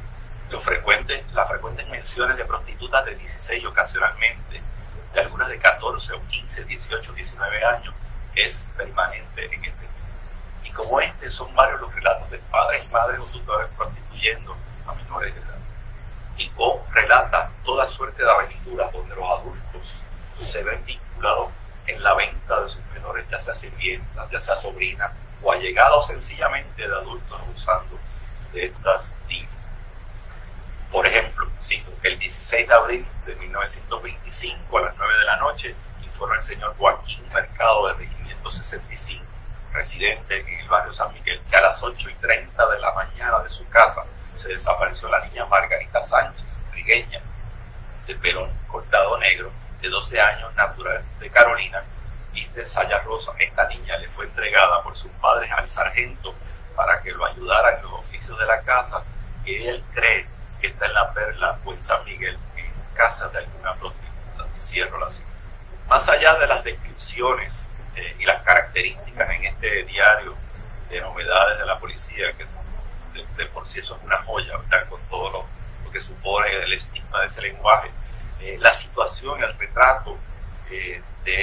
S5: Las frecuentes menciones de prostitutas de 16 y ocasionalmente de algunas de 14 o 15, 18, 19 años es permanente en este libro. Y como este son varios los relatos de padres y madres o tutores prostituyendo a menores de edad. Picó relata toda suerte de aventuras donde los adultos se ven vinculados en la venta de sus menores, ya sea sirvientas, ya sea sobrinas o allegados sencillamente de adultos abusando de estas niñas. Por ejemplo, cito, el 16 de abril de 1925 a las 9 de la noche informa el señor Joaquín Mercado de Regimiento 65, residente en el barrio San Miguel, que a las 8:30 de la mañana de su casa se desapareció la niña Margarita Sánchez, trigueña, de pelo cortado negro, de 12 años, natural de Carolina, y de saya rosa. Esta niña le fue entregada por sus padres al sargento para que lo ayudara en los oficios de la casa, que él cree que está en La Perla o en San Miguel, en casa de alguna prostituta. Cierro la cita. Más allá de las descripciones y las características en este diario de novedades de la policía, que de por sí eso es una joya, ¿verdad? Con todo lo que supone el estigma de ese lenguaje, la situación, el retrato de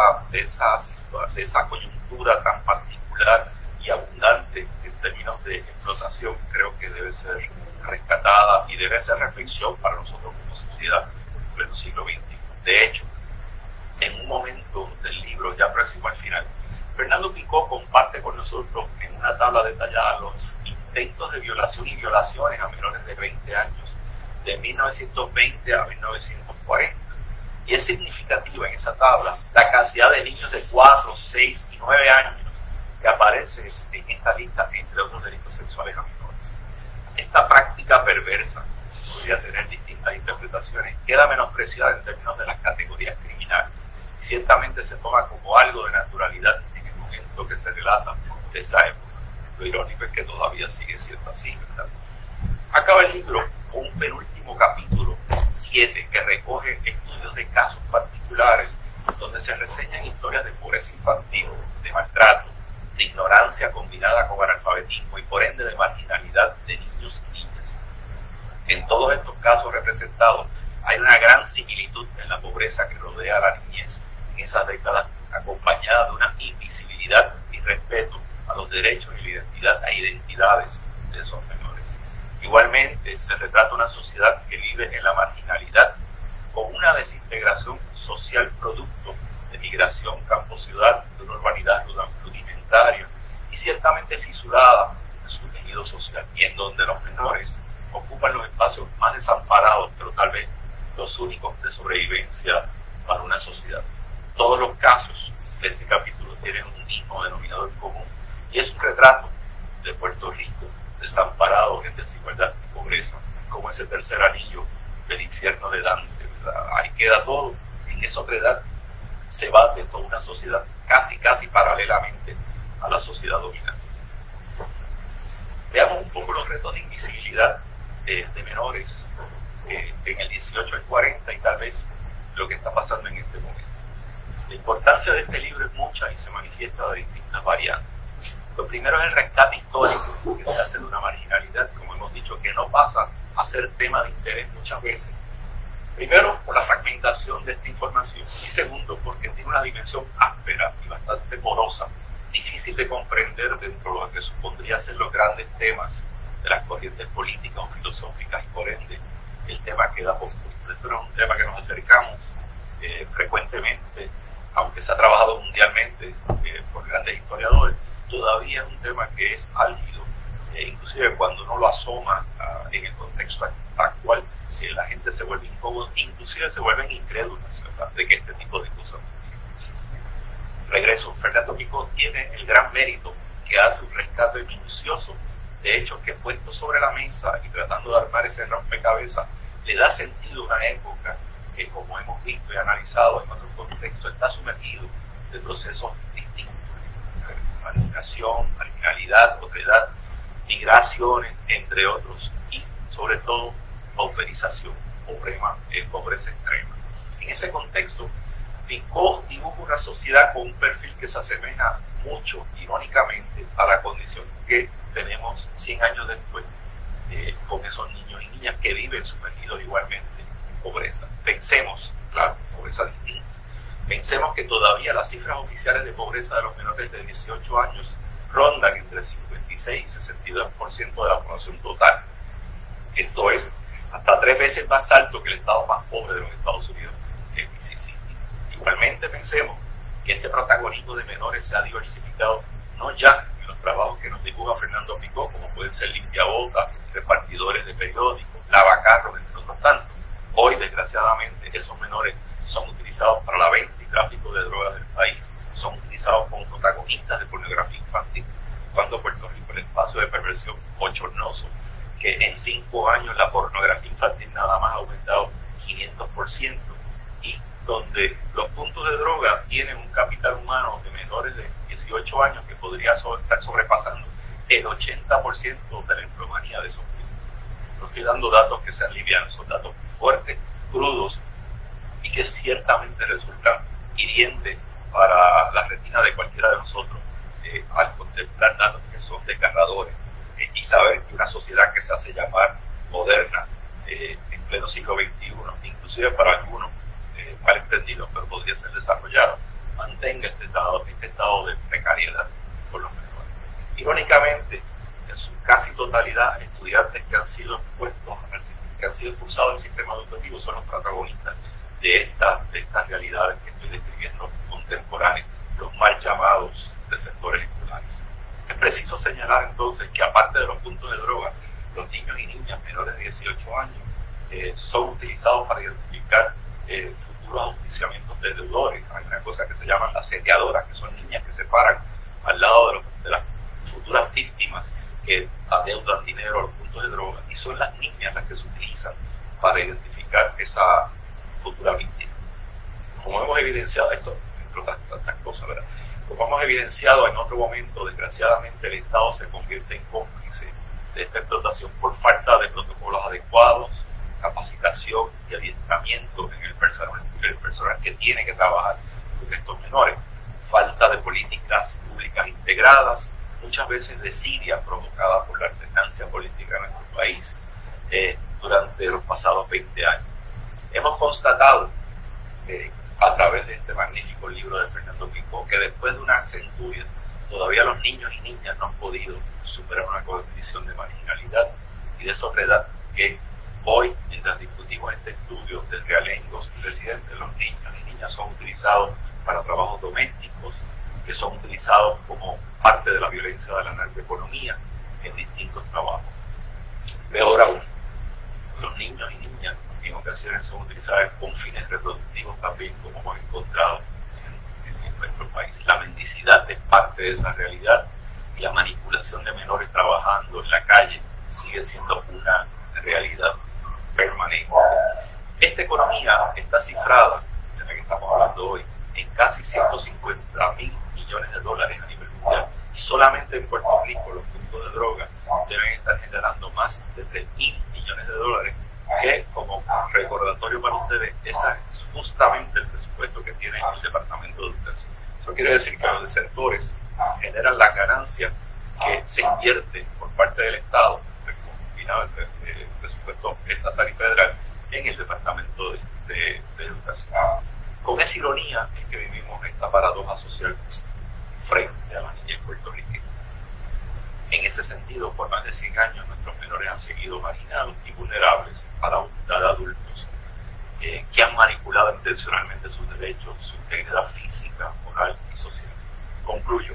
S5: esa coyuntura tan particular y abundante en términos de explotación, creo que debe ser rescatada y debe ser reflexión para nosotros como sociedad en pleno siglo XXI. De hecho, en un momento del libro, ya próximo al final, Fernando Picó comparte con nosotros en una tabla detallada los intentos de violación y violaciones a menores de 20 años de 1920 a 1940. Y es significativa en esa tabla la cantidad de niños de 4, 6 y 9 años que aparecen en esta lista, entre otros delitos sexuales a menores. Esta práctica perversa, podría tener distintas interpretaciones, queda menospreciada en términos de las categorías criminales. Ciertamente se toma como algo de naturalidad en el momento que se relata de esa época. Lo irónico es que todavía sigue siendo así, ¿verdad? Acaba el libro con un penúltimo capítulo, 7, que recoge estudios de casos particulares donde se reseñan historias de pobreza infantil, de maltrato, de ignorancia combinada con analfabetismo y por ende de marginalidad de niños y niñas. En todos estos casos representados hay una gran similitud en la pobreza que rodea a la niñez en esas décadas, acompañada de una invisibilidad y respeto a los derechos y la identidades de esos menores. Igualmente se retrata una sociedad que vive en la marginalidad con una desintegración social producto de migración campo-ciudad, de una urbanidad rudimentaria y ciertamente fisurada en su tejido social, y en donde los menores ocupan los espacios más desamparados, pero tal vez los únicos de sobrevivencia para una sociedad. Todos los casos de este capítulo tienen un mismo denominador común, y es un retrato de Puerto Rico desamparado en desigualdad y pobreza, como ese tercer anillo del infierno de Dante, ¿verdad? Ahí queda todo. En esa otredad se bate toda una sociedad casi paralelamente a la sociedad dominante. Veamos un poco los retos de invisibilidad de menores en el 18 al 40 y tal vez lo que está pasando en este momento. La importancia de este libro es mucha y se manifiesta de distintas variantes. Lo primero es el rescate histórico que se hace de una marginalidad, como hemos dicho, que no pasa a ser tema de interés muchas veces. Primero, por la fragmentación de esta información, y segundo, porque tiene una dimensión áspera y bastante porosa, difícil de comprender dentro de lo que supondría ser los grandes temas de las corrientes políticas o filosóficas, y por ende el tema queda confuso. Esto no es un tema que nos acercamos frecuentemente, aunque se ha trabajado mundialmente por grandes historiadores, todavía es un tema que es álgido, inclusive cuando uno lo asoma en el contexto actual, la gente se vuelve incómoda, inclusive se vuelven incrédulas, ¿verdad?, de que este tipo de cosas. Regreso, Fernando Picó tiene el gran mérito que hace un rescate minucioso de hechos que, puesto sobre la mesa y tratando de armar ese rompecabezas, le da sentido a una época que, como hemos visto y analizado en otro contexto, está sumergido de procesos distintos: marginación, marginalidad, otredad, migraciones, entre otros, y sobre todo pauperización, pobreza extrema. En ese contexto, Picó dibuja una sociedad con un perfil que se asemeja mucho, irónicamente, a la condición que tenemos 100 años después, con esos niños y niñas que viven sumergidos igualmente en pobreza. Pensemos, claro, pobreza distinta. Pensemos que todavía las cifras oficiales de pobreza de los menores de 18 años rondan entre 56 y 62% de la población total. Esto es hasta 3 veces más alto que el estado más pobre de los Estados Unidos, el Mississippi. Igualmente pensemos que este protagonismo de menores se ha diversificado no ya en los trabajos que nos dibuja Fernando Picó, como pueden ser limpiabotas, repartidores de periódicos, lavacarros, entre otros tantos. Hoy, desgraciadamente, esos menores son utilizados para la venta y tráfico de drogas del país, son utilizados como protagonistas de pornografía infantil, cuando Puerto Rico, el espacio de perversión bochornoso, que en 5 años la pornografía infantil nada más ha aumentado 500%, y donde los puntos de droga tienen un capital humano de menores de 18 años que podría estar sobrepasando el 80% de la empleomanía de esos puntos. No estoy dando datos que sean livianos, son datos fuertes, crudos, y que ciertamente resultan hirientes para la retina de cualquiera de nosotros al contemplar datos que son desgarradores y saber que una sociedad que se hace llamar moderna en pleno siglo XXI, inclusive para algunos mal entendidos, pero podría ser desarrollado, mantenga este estado de precariedad por los menores. Irónicamente, en su casi totalidad, estudiantes que han sido expuestos, que han sido expulsados del sistema educativo, son los protagonistas de estas realidades que estoy describiendo contemporáneas, los mal llamados de sectores escolares. Es preciso señalar entonces que, aparte de los puntos de droga, los niños y niñas menores de 18 años son utilizados para identificar futuros ajusticiamientos de deudores. Hay una cosa que se llaman las seteadoras, que son niñas que se paran al lado de las futuras víctimas que adeudan dinero a los puntos de droga, y son las niñas las que se utilizan para identificar esa futura víctima. Como hemos evidenciado esto, entre otras tantas cosas, ¿verdad? Como hemos evidenciado en otro momento, desgraciadamente el Estado se convierte en cómplice de esta explotación por falta de protocolos adecuados, capacitación y adiestramiento en el personal que tiene que trabajar con estos menores, falta de políticas públicas integradas, muchas veces desidia provocada por la alternancia política en nuestro país durante los pasados 20 años. Hemos constatado a través de este magnífico libro de Fernando Picó que después de una centuria todavía los niños y niñas no han podido superar una condición de marginalidad y de soledad que hoy, mientras discutimos este estudio de realengos y residentes, los niños y niñas son utilizados para trabajos domésticos, que son utilizados como parte de la violencia de la narcoeconomía en distintos trabajos. Peor aún, los niños y niñas en ocasiones son utilizados con fines reproductivos también, como hemos encontrado en nuestro país. La mendicidad es parte de esa realidad y la manipulación de menores trabajando en la calle sigue siendo una realidad permanente. esta economía está cifrada, de la que estamos hablando hoy, en casi 150.000 millones de dólares a nivel mundial. Y solamente en Puerto Rico los puntos de droga deben estar generando más de 3.000 millones de dólares, que, como recordatorio para ustedes, ese es justamente el presupuesto que tiene el Departamento de Educación. Eso quiere decir que los desertores generan la ganancia que se invierte por parte del Estado, combinado el presupuesto estatal y federal, en el Departamento de Educación. Con esa ironía es que vivimos esta paradoja social frente a la niñez puertorriqueña. En ese sentido, por más de 100 años, nuestros menores han seguido marginados y vulnerables a la voluntad de adultos que han manipulado intencionalmente sus derechos, su integridad física, moral y social. Concluyo.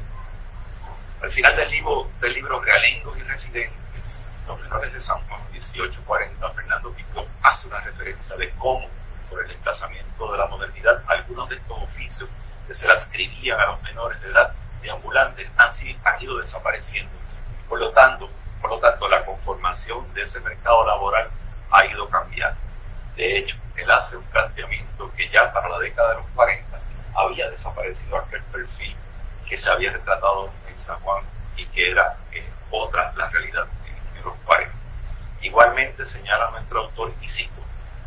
S5: Al final del libro Realengo y Residentes, los menores de San Juan 1840, Fernando Picó hace una referencia de cómo, por el desplazamiento de la modernidad, algunos de estos oficios que se le adscribían a los menores de edad de ambulantes han ido desapareciendo. Por lo tanto, la conformación de ese mercado laboral ha ido cambiando. De hecho, él hace un planteamiento que ya para la década de los 40 había desaparecido aquel perfil que se había retratado en San Juan y que era otra la realidad en los 40. Igualmente señala nuestro autor, y cito: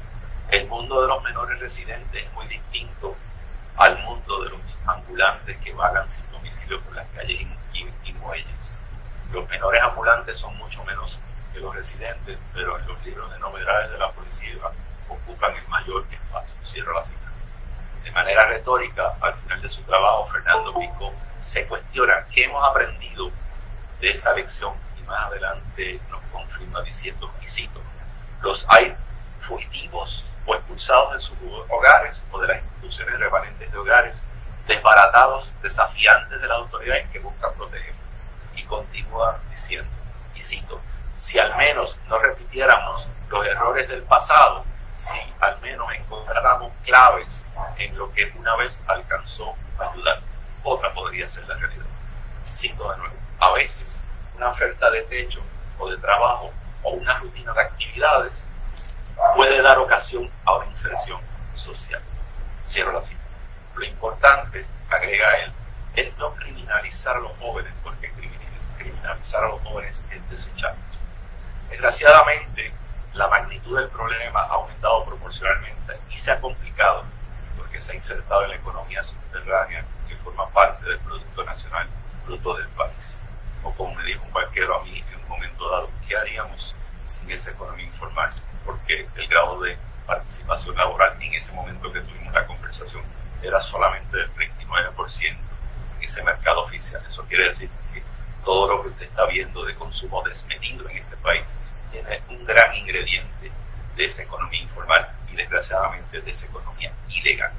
S5: el mundo de los menores residentes es muy distinto al mundo de los ambulantes que vagan sin domicilio por las calles y muelles. Los menores ambulantes son mucho menos que los residentes, pero en los libros de novedades de la policía ocupan el mayor espacio. Cierro la cita. De manera retórica, al final de su trabajo, Fernando Picó se cuestiona qué hemos aprendido de esta lección, y más adelante nos confirma diciendo, y cito: los hay fugitivos o expulsados de sus hogares o de las instituciones remanentes de hogares, desbaratados, desafiantes de las autoridades que buscan proteger. Y continúa diciendo, y cito: si al menos no repitiéramos los errores del pasado, si al menos encontráramos claves en lo que una vez alcanzó a ayudar, otra podría ser la realidad. Cito de nuevo: a veces una oferta de techo o de trabajo o una rutina de actividades puede dar ocasión a una inserción social. Cierro la cita. Lo importante, agrega él, es no criminalizar a los jóvenes, porque criminalizar a los jóvenes es desecharlos. Desgraciadamente, la magnitud del problema ha aumentado proporcionalmente y se ha complicado porque se ha insertado en la economía subterránea que forma parte del Producto Nacional Bruto del país. O como me dijo un banquero a mí en un momento dado, ¿qué haríamos sin esa economía informal? Porque el grado de participación laboral en ese momento que tuvimos la conversación era solamente del 29% en ese mercado oficial. Eso quiere decir que todo lo que usted está viendo de consumo desmedido en este país tiene un gran ingrediente de esa economía informal y desgraciadamente de esa economía ilegal.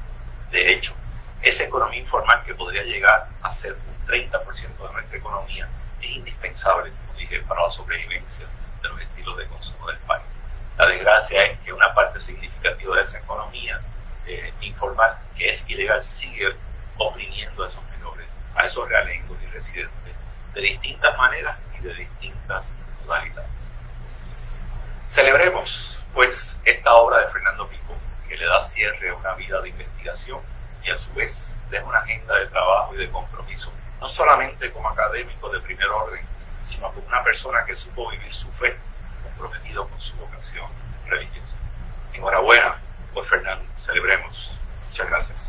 S5: De hecho, esa economía informal, que podría llegar a ser un 30% de nuestra economía, es indispensable, como dije, para la sobrevivencia de los estilos de consumo del país. La desgracia es que una parte significativa de esa economía informal, que es ilegal, sigue oprimiendo a esos menores, a esos realengos y residentes, de distintas maneras y de distintas modalidades. Celebremos, pues, esta obra de Fernando Picó, que le da cierre a una vida de investigación y a su vez deja una agenda de trabajo y de compromiso, no solamente como académico de primer orden, sino como una persona que supo vivir su fe, comprometido con su vocación religiosa. Enhorabuena, pues Fernando, celebremos. Muchas gracias.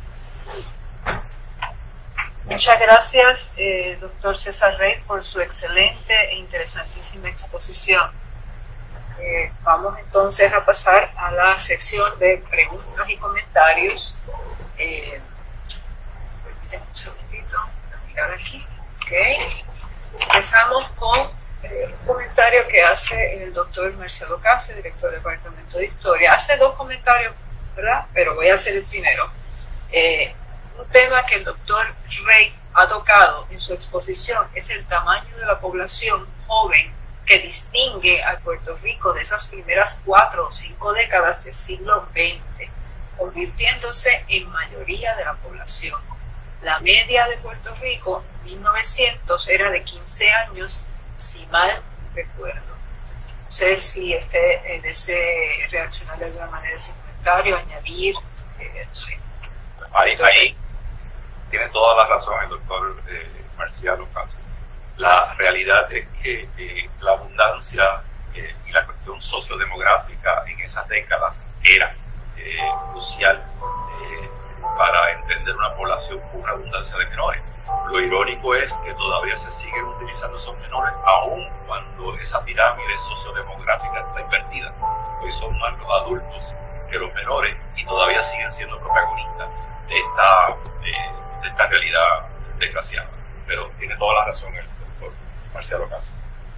S1: Muchas gracias, doctor César Rey, por su excelente e interesantísima exposición. Vamos entonces a pasar a la sección de preguntas y comentarios. Permítanme un segundito, voy a mirar aquí. Okay. Empezamos con un comentario que hace el doctor Marcelo Casio, director del Departamento de Historia. Hace dos comentarios, ¿verdad? Pero voy a hacer el primero. Un tema que el doctor Rey ha tocado en su exposición es el tamaño de la población joven que distingue a Puerto Rico de esas primeras 4 o 5 décadas del siglo XX, convirtiéndose en mayoría de la población. La media de Puerto Rico en 1900 era de 15 años, si mal recuerdo. No sé si usted desee reaccionar de alguna manera a ese comentario, añadir, no sé.
S5: Ahí tiene toda la razón el doctor Marcial Ocasio. La realidad es que la abundancia y la cuestión sociodemográfica en esas décadas era crucial para entender una población con una abundancia de menores. Lo irónico es que todavía se siguen utilizando esos menores, aun cuando esa pirámide sociodemográfica está invertida. Hoy son más los adultos que los menores y todavía siguen siendo protagonistas de esta realidad desgraciada. Pero tiene toda la razón el doctor Marcial Ocasio.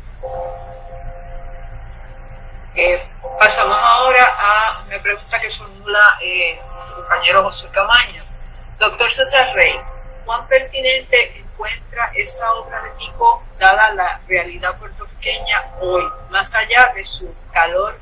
S1: Pasamos ahora a una pregunta que formula nuestro compañero Josué Camaño. Doctor César Rey, ¿cuán pertinente encuentra esta obra de Pico dada la realidad puertorriqueña hoy, más allá de su valor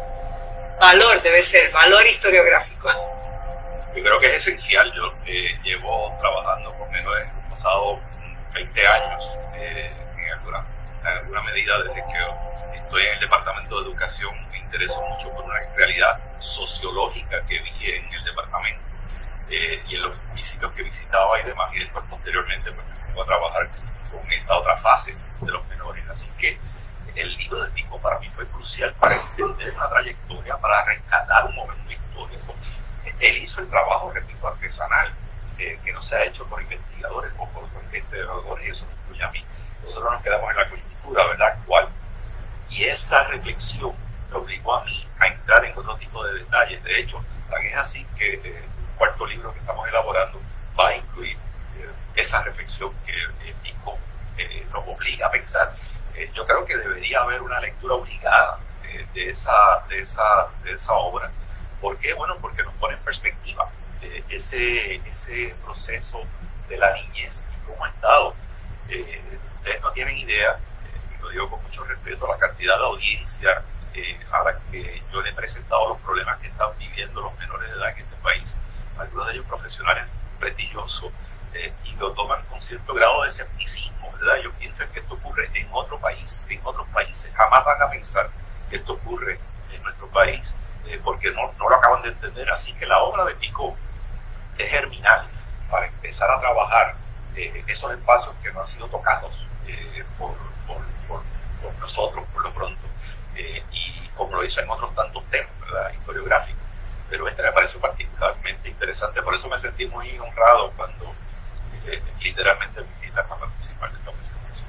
S1: historiográfico?
S5: Yo creo que es esencial. Yo llevo trabajando por menos de los pasados 20 años en alguna medida desde que estoy en el Departamento de Educación. Me intereso mucho por una realidad sociológica que vi en el departamento y en los municipios que visitaba y demás, y después posteriormente pues, me fui a trabajar con esta otra fase de los menores. Así que el libro de Pico para mí fue crucial para entender una trayectoria, para rescatar un momento histórico. Él hizo el trabajo, repito, artesanal, que no se ha hecho por investigadores o por investigadores, y eso me incluye a mí. Nosotros nos quedamos en la coyuntura, ¿verdad?, actual. Y esa reflexión me obligó a mí a entrar en otro tipo de detalles. De hecho, tan es así que el cuarto libro que estamos elaborando va a incluir esa reflexión que Pico nos obliga a pensar. Yo creo que debería haber una lectura obligada de esa obra. ¿Por qué? Bueno, porque nos pone en perspectiva ese proceso de la niñez y cómo ha estado. Ustedes no tienen idea, y lo digo con mucho respeto, la cantidad de audiencia a la que yo le he presentado los problemas que están viviendo los menores de edad en este país. Algunos de ellos profesionales prestigiosos y lo toman con cierto grado de escepticismo, ¿verdad? Ellos piensan que esto ocurre en otro país, en otros países. Jamás van a pensar que esto ocurre en nuestro país porque no lo acaban de entender. Así que la obra de Pico es germinal para empezar a trabajar esos espacios que no han sido tocados por nosotros por lo pronto, y como lo hizo en otros tantos temas, ¿verdad?, historiográficos. Pero este me pareció particularmente interesante, por eso me sentí muy honrado cuando literalmente me invitan a participar de esta presentación.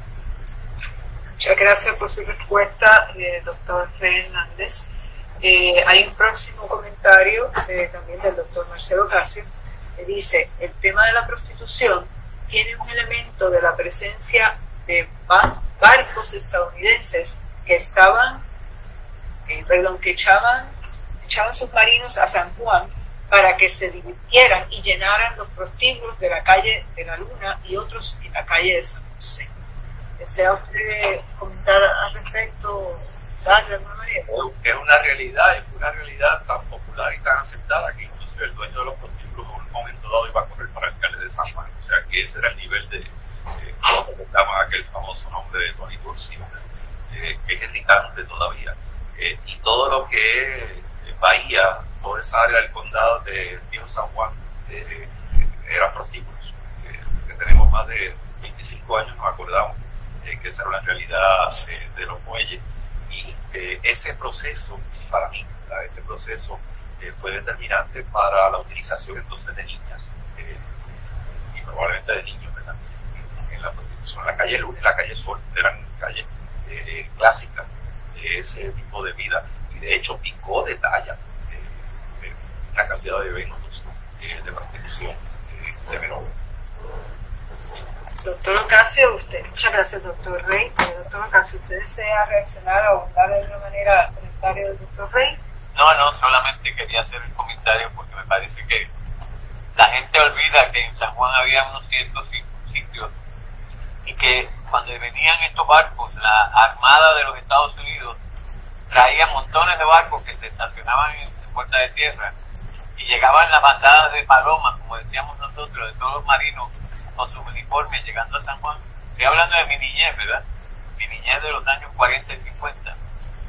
S1: Muchas gracias por su respuesta, doctor Hernández. Hay un próximo comentario también del doctor Marcial Ocasio, que dice: el tema de la prostitución tiene un elemento de la presencia de barcos estadounidenses que echaban submarinos a San Juan para que se divirtieran y llenaran los prostíbulos de la calle de la Luna y otros en la calle de San José. ¿Desea usted comentar al respecto, de alguna manera?
S5: Es una realidad tan popular y tan aceptada que incluso el dueño de los prostíbulos en un momento dado iba a correr para el alcalde de San Juan. O sea que ese era el nivel de como llama aquel famoso nombre de Tony Tursi, que es irritante todavía. Y todo lo que es Bahía, toda esa área del condado de Viejo San Juan, eran prostíbulos. Que tenemos más de 25 años, nos acordamos que esa era la realidad de los muelles. Y ese proceso, para mí, ese proceso fue determinante para la utilización entonces de niñas y probablemente de niños, ¿verdad?, en la prostitución. La calle Luna y la calle Sol eran calles clásicas de ese tipo de vida, y de hecho Pico detalla una cantidad de eventos de prostitución de menores.
S1: Doctor Ocasio, muchas gracias, doctor Rey. Doctor Ocasio, ¿usted desea reaccionar o abundar de alguna manera al comentario del doctor Rey?
S4: No, solamente quería hacer el comentario porque me parece que la gente olvida que en San Juan había unos ciertos sitios y que cuando venían estos barcos, la Armada de los Estados Unidos traía montones de barcos que se estacionaban en Puerta de Tierra y llegaban las bandadas de palomas, como decíamos nosotros, de todos los marinos con sus uniformes llegando a San Juan. Estoy hablando de mi niñez, ¿verdad? Mi niñez de los años 40 y 50.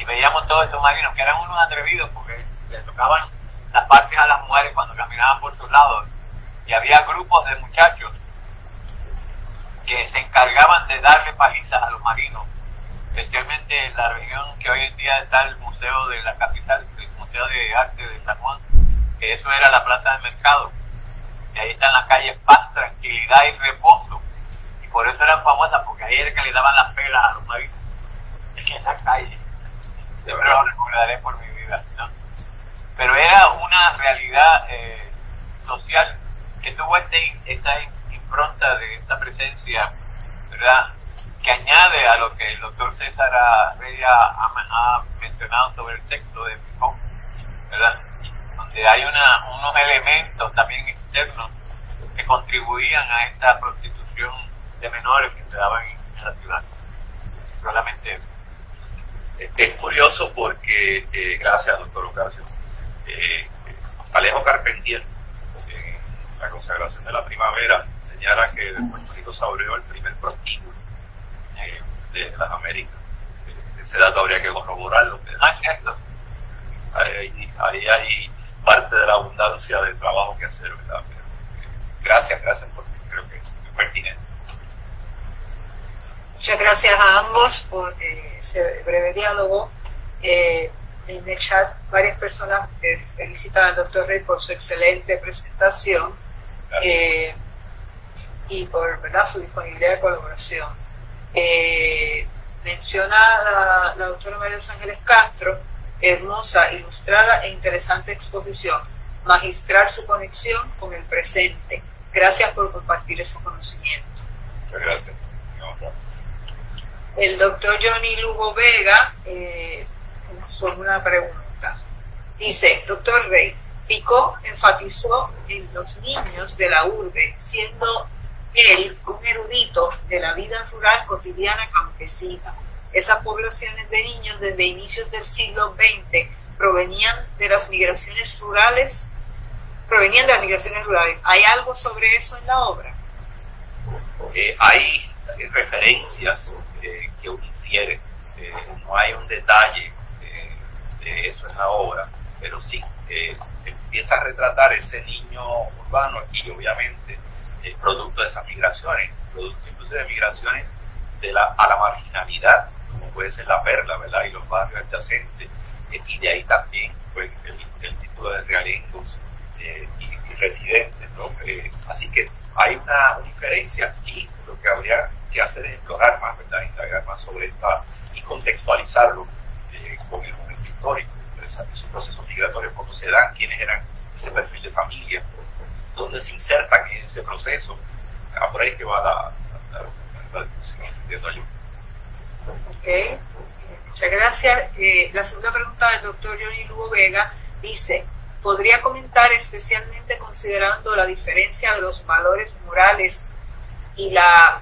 S4: y veíamos todos estos marinos que eran unos atrevidos porque le tocaban las partes a las mujeres cuando caminaban por sus lados, y había grupos de muchachos que se encargaban de darle palizas a los marinos, especialmente en la región que hoy en día está el Museo de la Capital, el Museo de Arte de San Juan, que eso era la Plaza del Mercado, y ahí están las calles Paz, Tranquilidad y Reposo, y por eso eran famosas, porque ahí era que le daban las pelas a los marinos, es que esa calle, siempre lo recordaré por mi vida, ¿no? Pero era una realidad social que tuvo esta impronta de esta presencia, ¿verdad?, que añade a lo que el doctor César Reyes ha mencionado sobre el texto de Picó, ¿verdad?, donde hay unos elementos también externos que contribuían a esta prostitución de menores que se daban en la ciudad. Solamente eso.
S5: Es curioso porque, gracias doctor Ocasio, Alejo Carpentier, en la consagración de la primavera, señala que de Puerto Rico se abrió el primer prostíbulo de las Américas. Ese dato habría que corroborarlo.
S4: Es cierto.
S5: Ahí hay parte de la abundancia de trabajo que hacer, ¿verdad? Gracias porque creo que es pertinente.
S1: Muchas gracias a ambos por ese breve diálogo. En el chat varias personas felicitan al doctor Rey por su excelente presentación y por, ¿verdad?, su disponibilidad de colaboración. Menciona la doctora María de Ángeles Castro: hermosa, ilustrada e interesante exposición, magistral su conexión con el presente. Gracias por compartir ese conocimiento.
S5: Muchas gracias.
S1: El doctor Johnny Lugo Vega formula una pregunta. Dice: doctor Rey, Picó enfatizó en los niños de la urbe, siendo él un erudito de la vida rural cotidiana campesina. Esas poblaciones de niños desde inicios del siglo XX provenían de las migraciones rurales. ¿Hay algo sobre eso en la obra?
S5: Hay referencias que uno infiere. No hay un detalle de eso en la obra, pero sí empieza a retratar ese niño urbano y obviamente producto de esas migraciones, producto incluso de migraciones a la marginalidad, como puede ser La Perla, ¿verdad?, y los barrios adyacentes, y de ahí también pues, el título de realengos y residentes, ¿no? Así que hay una diferencia, y lo que habría que hacer es explorar más, ¿verdad?, indagar más sobre esta y contextualizarlo con el momento histórico, esos procesos migratorios, cómo se dan, quiénes eran ese perfil de familia, dónde se insertan en ese proceso. Por ahí que va la discusión, entiendo yo.
S1: Ok, muchas gracias. La segunda pregunta del doctor Johnny Lugo Vega dice: ¿podría comentar, especialmente considerando la diferencia de los valores morales y la,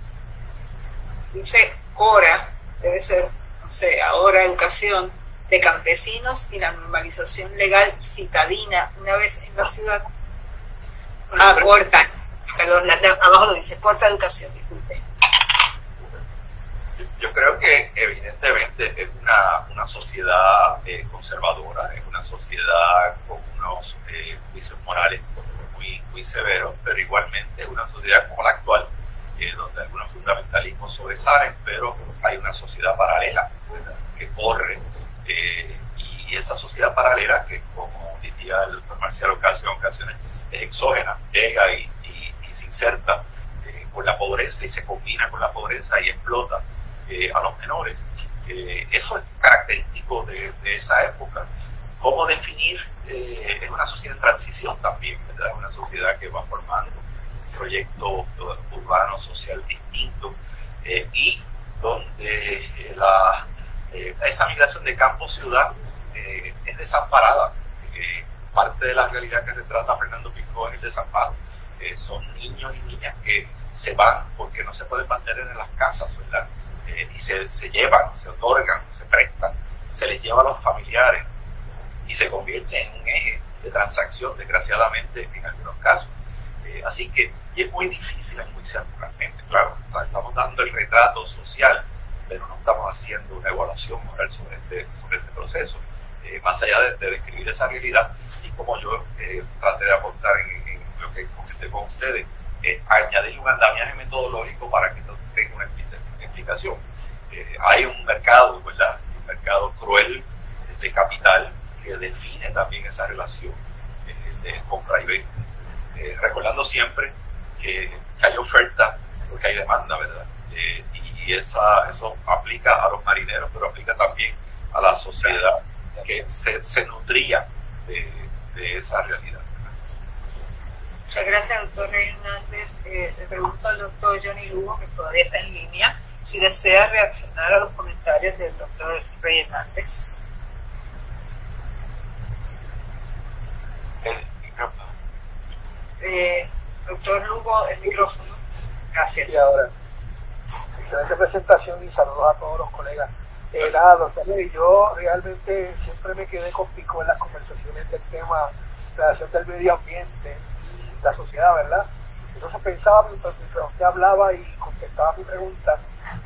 S1: dice Cora, debe ser, no sé, ahora educación, de campesinos y la normalización legal citadina una vez en la ciudad? Corta, perdón, abajo lo dice, corta educación, disculpe.
S5: Yo creo que evidentemente es una sociedad conservadora, es una sociedad con unos juicios morales muy severos, pero igualmente es una sociedad como la actual, donde algunos fundamentalismos sobresalen, pero hay una sociedad paralela, ¿verdad?, que corre, y esa sociedad paralela que, como diría el doctor Marcial Ocasio, en ocasiones es exógena, llega y se inserta con la pobreza y se combina con la pobreza y explota a los menores. Eso es característico de esa época. ¿Cómo definir? Es una sociedad en transición también, ¿verdad? Es una sociedad que va formando un proyecto urbano, social distinto, y donde esa migración de campo-ciudad es desamparada. Parte de la realidad que retrata Fernando Picó es el desamparo. Son niños y niñas que se van porque no se pueden mantener en las casas, ¿verdad? Y se llevan, se otorgan, se prestan, se les lleva a los familiares y se convierte en un eje de transacción, desgraciadamente, en algunos casos. Así que, y es muy difícil enjuiciar moralmente, claro, estamos dando el retrato social pero no estamos haciendo una evaluación moral sobre este proceso. Más allá de describir esa realidad, y como yo traté de aportar en lo que comenté con ustedes, añadir un andamiaje metodológico para que esto tenga una explicación. Hay un mercado, ¿verdad? Un mercado cruel de capital que define también esa relación de compra y venta. Recordando siempre que hay oferta porque hay demanda, ¿verdad? Y eso aplica a los marineros, pero aplica también a la sociedad que se nutría de esa realidad.
S1: Muchas gracias, doctor Rey Hernández. Le pregunto al doctor Johnny Lugo, que todavía está en línea, si desea reaccionar a los comentarios del doctor Rey Hernández.
S4: El micrófono.
S1: Doctor Lugo, el micrófono. Gracias.
S6: Y ahora, excelente presentación y saludos a todos los colegas. Nada, doctor, yo realmente siempre me quedé con pico en las conversaciones del tema de la relación del medio ambiente y la sociedad, ¿verdad? Entonces pensaba, mientras usted hablaba y contestaba mi pregunta,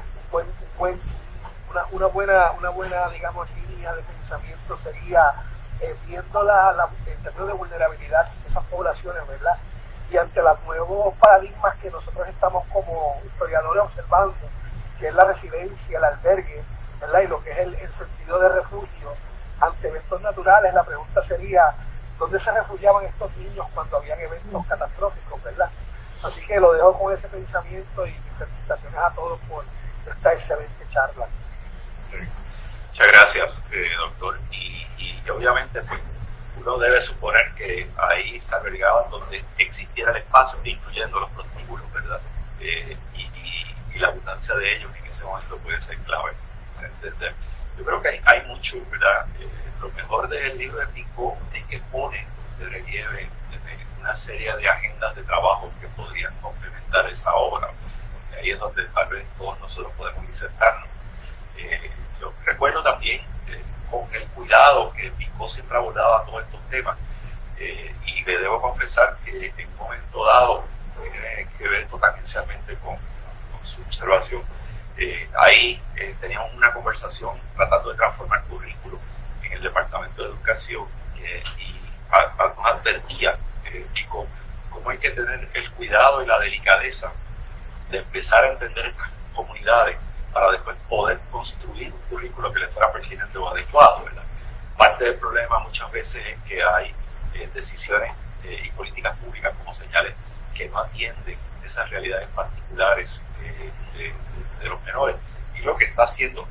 S6: una buena, digamos, línea de pensamiento sería viendo en términos de vulnerabilidad de esas poblaciones, ¿verdad? Y ante los nuevos paradigmas que nosotros estamos como historiadores observando, que es la residencia, el albergue, ¿verdad? Y lo que es el sentido de refugio ante eventos naturales, la pregunta sería, ¿dónde se refugiaban estos niños cuando habían eventos catastróficos, ¿verdad? Así que lo dejo con ese pensamiento y felicitaciones a todos por esta excelente charla.
S5: Muchas gracias, doctor. Y obviamente pues, uno debe suponer que ahí se albergaban donde existiera el espacio, incluyendo los prostíbulos, ¿verdad? Y la abundancia de ellos en ese momento puede ser clave. Yo creo que hay mucho, ¿verdad? Lo mejor del libro de Picó es que pone de relieve una serie de agendas de trabajo que podrían complementar esa obra. Ahí es donde tal vez todos nosotros podemos insertarnos. Yo recuerdo también con el cuidado que Picó siempre abordaba todos estos temas, y le debo confesar que en un momento dado tiene que ver tangencialmente con su observación. Ahí teníamos una conversación tratando de transformar currículo en el Departamento de Educación, y nos advertía Picó cómo hay que tener el cuidado y la delicadeza de empezar a entender estas comunidades para después poder construir un currículo que les fuera pertinente o adecuado, ¿verdad? Parte del problema muchas veces es que hay decisiones y políticas públicas, como señales, que no atienden esas realidades particulares de los menores. Y lo que está haciendo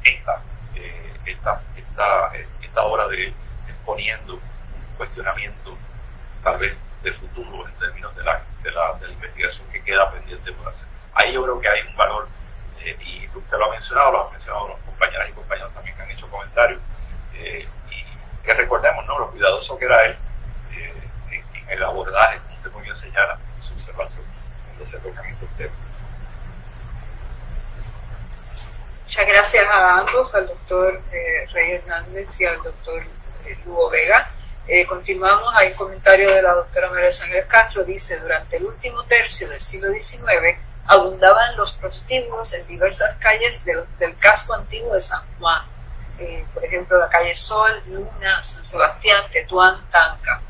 S5: esta obra de él es poniendo un cuestionamiento tal vez de futuro en términos de la investigación que queda pendiente por hacer. Ahí yo creo que hay un valor, y usted lo ha mencionado, los compañeras y compañeros también que han hecho comentarios, y que recordemos, ¿no?, lo cuidadoso que era él en el abordaje, como usted muy bien señala, en su observación, cuando se tocan estos temas.
S1: Muchas gracias a ambos, al doctor Rey Hernández y al doctor Lugo Vega. Continuamos, hay un comentario de la doctora María Sánchez Castro, dice: durante el último tercio del siglo XIX abundaban los prostíbulos en diversas calles del casco antiguo de San Juan, por ejemplo la calle Sol, Luna, San Sebastián, Tetuán, Tanca.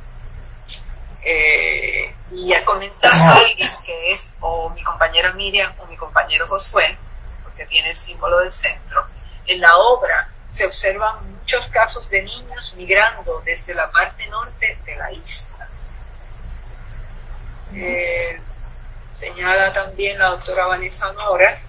S1: Y ha comentado alguien que es o mi compañera Miriam o mi compañero Josué, porque tiene el símbolo del centro. En la obra se observan muchos casos de niños migrando desde la parte norte de la isla. Señala también la doctora Vanessa Nora,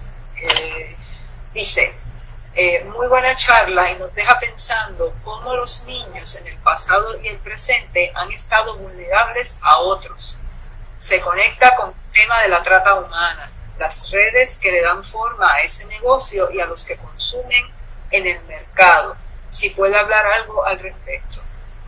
S1: dice, muy buena charla, y nos deja pensando cómo los niños en el pasado y el presente han estado vulnerables a otros. Se conecta con el tema de la trata humana, las redes que le dan forma a ese negocio y a los que consumen en el mercado. Si puede hablar algo al respecto.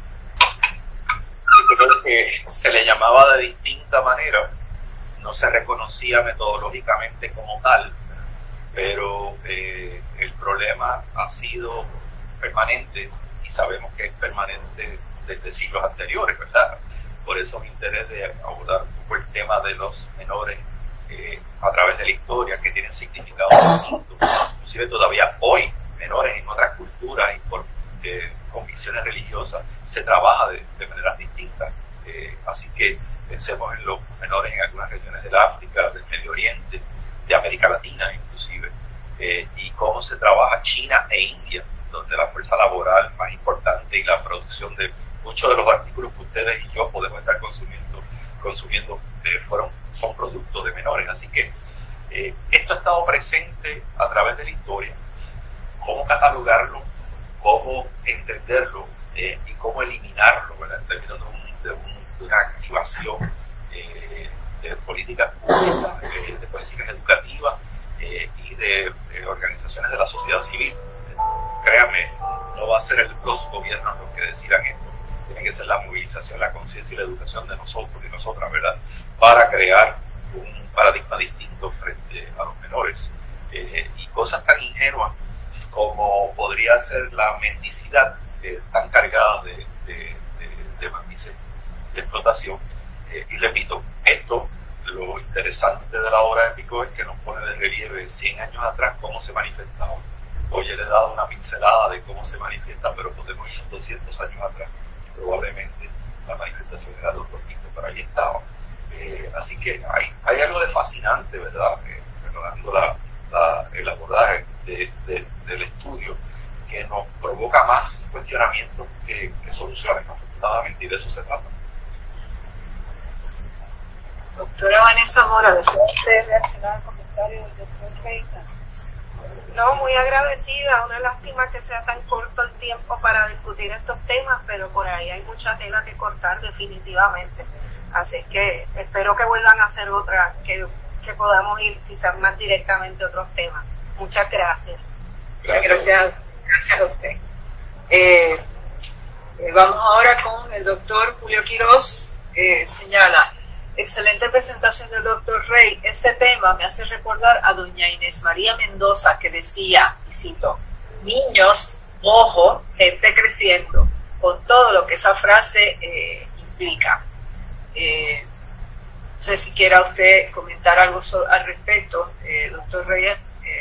S5: Yo creo que se le llamaba de distinta manera, no se reconocía metodológicamente como tal, pero el problema ha sido permanente, y sabemos que es permanente desde siglos anteriores, ¿verdad? Por eso mi interés de abordar un poco el tema de los menores a través de la historia, que tienen significados distintos inclusive todavía hoy, menores en otras culturas y por convicciones religiosas, se trabaja de maneras distintas. Así que pensemos en los menores en algunas regiones del África, del Medio Oriente, de América Latina inclusive, y cómo se trabaja China e India, donde la fuerza laboral más importante y la producción de muchos de los artículos que ustedes y yo podemos estar consumiendo son productos de menores. Así que esto ha estado presente a través de la historia. Cómo catalogarlo, cómo entenderlo y cómo eliminarlo, ¿verdad? En términos de una activación de políticas públicas, de políticas educativas y de organizaciones de la sociedad civil. Créanme, no va a ser los gobiernos los que decidan esto. Tiene que ser la movilización, la conciencia y la educación de nosotros y nosotras, ¿verdad? Para crear un paradigma distinto frente a los menores. Y cosas tan ingenuas como podría ser la mendicidad, tan cargada de matices de explotación. Y repito, esto, lo interesante de la obra de Picó es que nos pone de relieve 100 años atrás cómo se manifestaba. Hoy le he dado una pincelada de cómo se manifiesta, pero podemos ir 200 años atrás. Probablemente la manifestación era de otro tipo, pero ahí estaba. Así que hay algo de fascinante, ¿verdad? Perdonando el abordaje del estudio, que nos provoca más cuestionamientos que soluciones, afortunadamente, y de eso se trata.
S1: Doctora Vanessa Mora, ¿desea usted reaccionar al comentario del doctor Reina?
S7: No, muy agradecida. Una lástima que sea tan corto el tiempo para discutir estos temas, pero por ahí hay mucha tela que cortar definitivamente. Así que espero que vuelvan a hacer otra, que podamos ir quizás más directamente a otros temas. Muchas gracias.
S1: Gracias a usted. Vamos ahora con el doctor Julio Quiroz. Señala: excelente presentación del doctor Rey. Este tema me hace recordar a doña Inés María Mendoza, que decía, y cito: niños, ojo, gente creciendo, con todo lo que esa frase implica. No sé si quiera usted comentar algo al respecto, doctor Rey.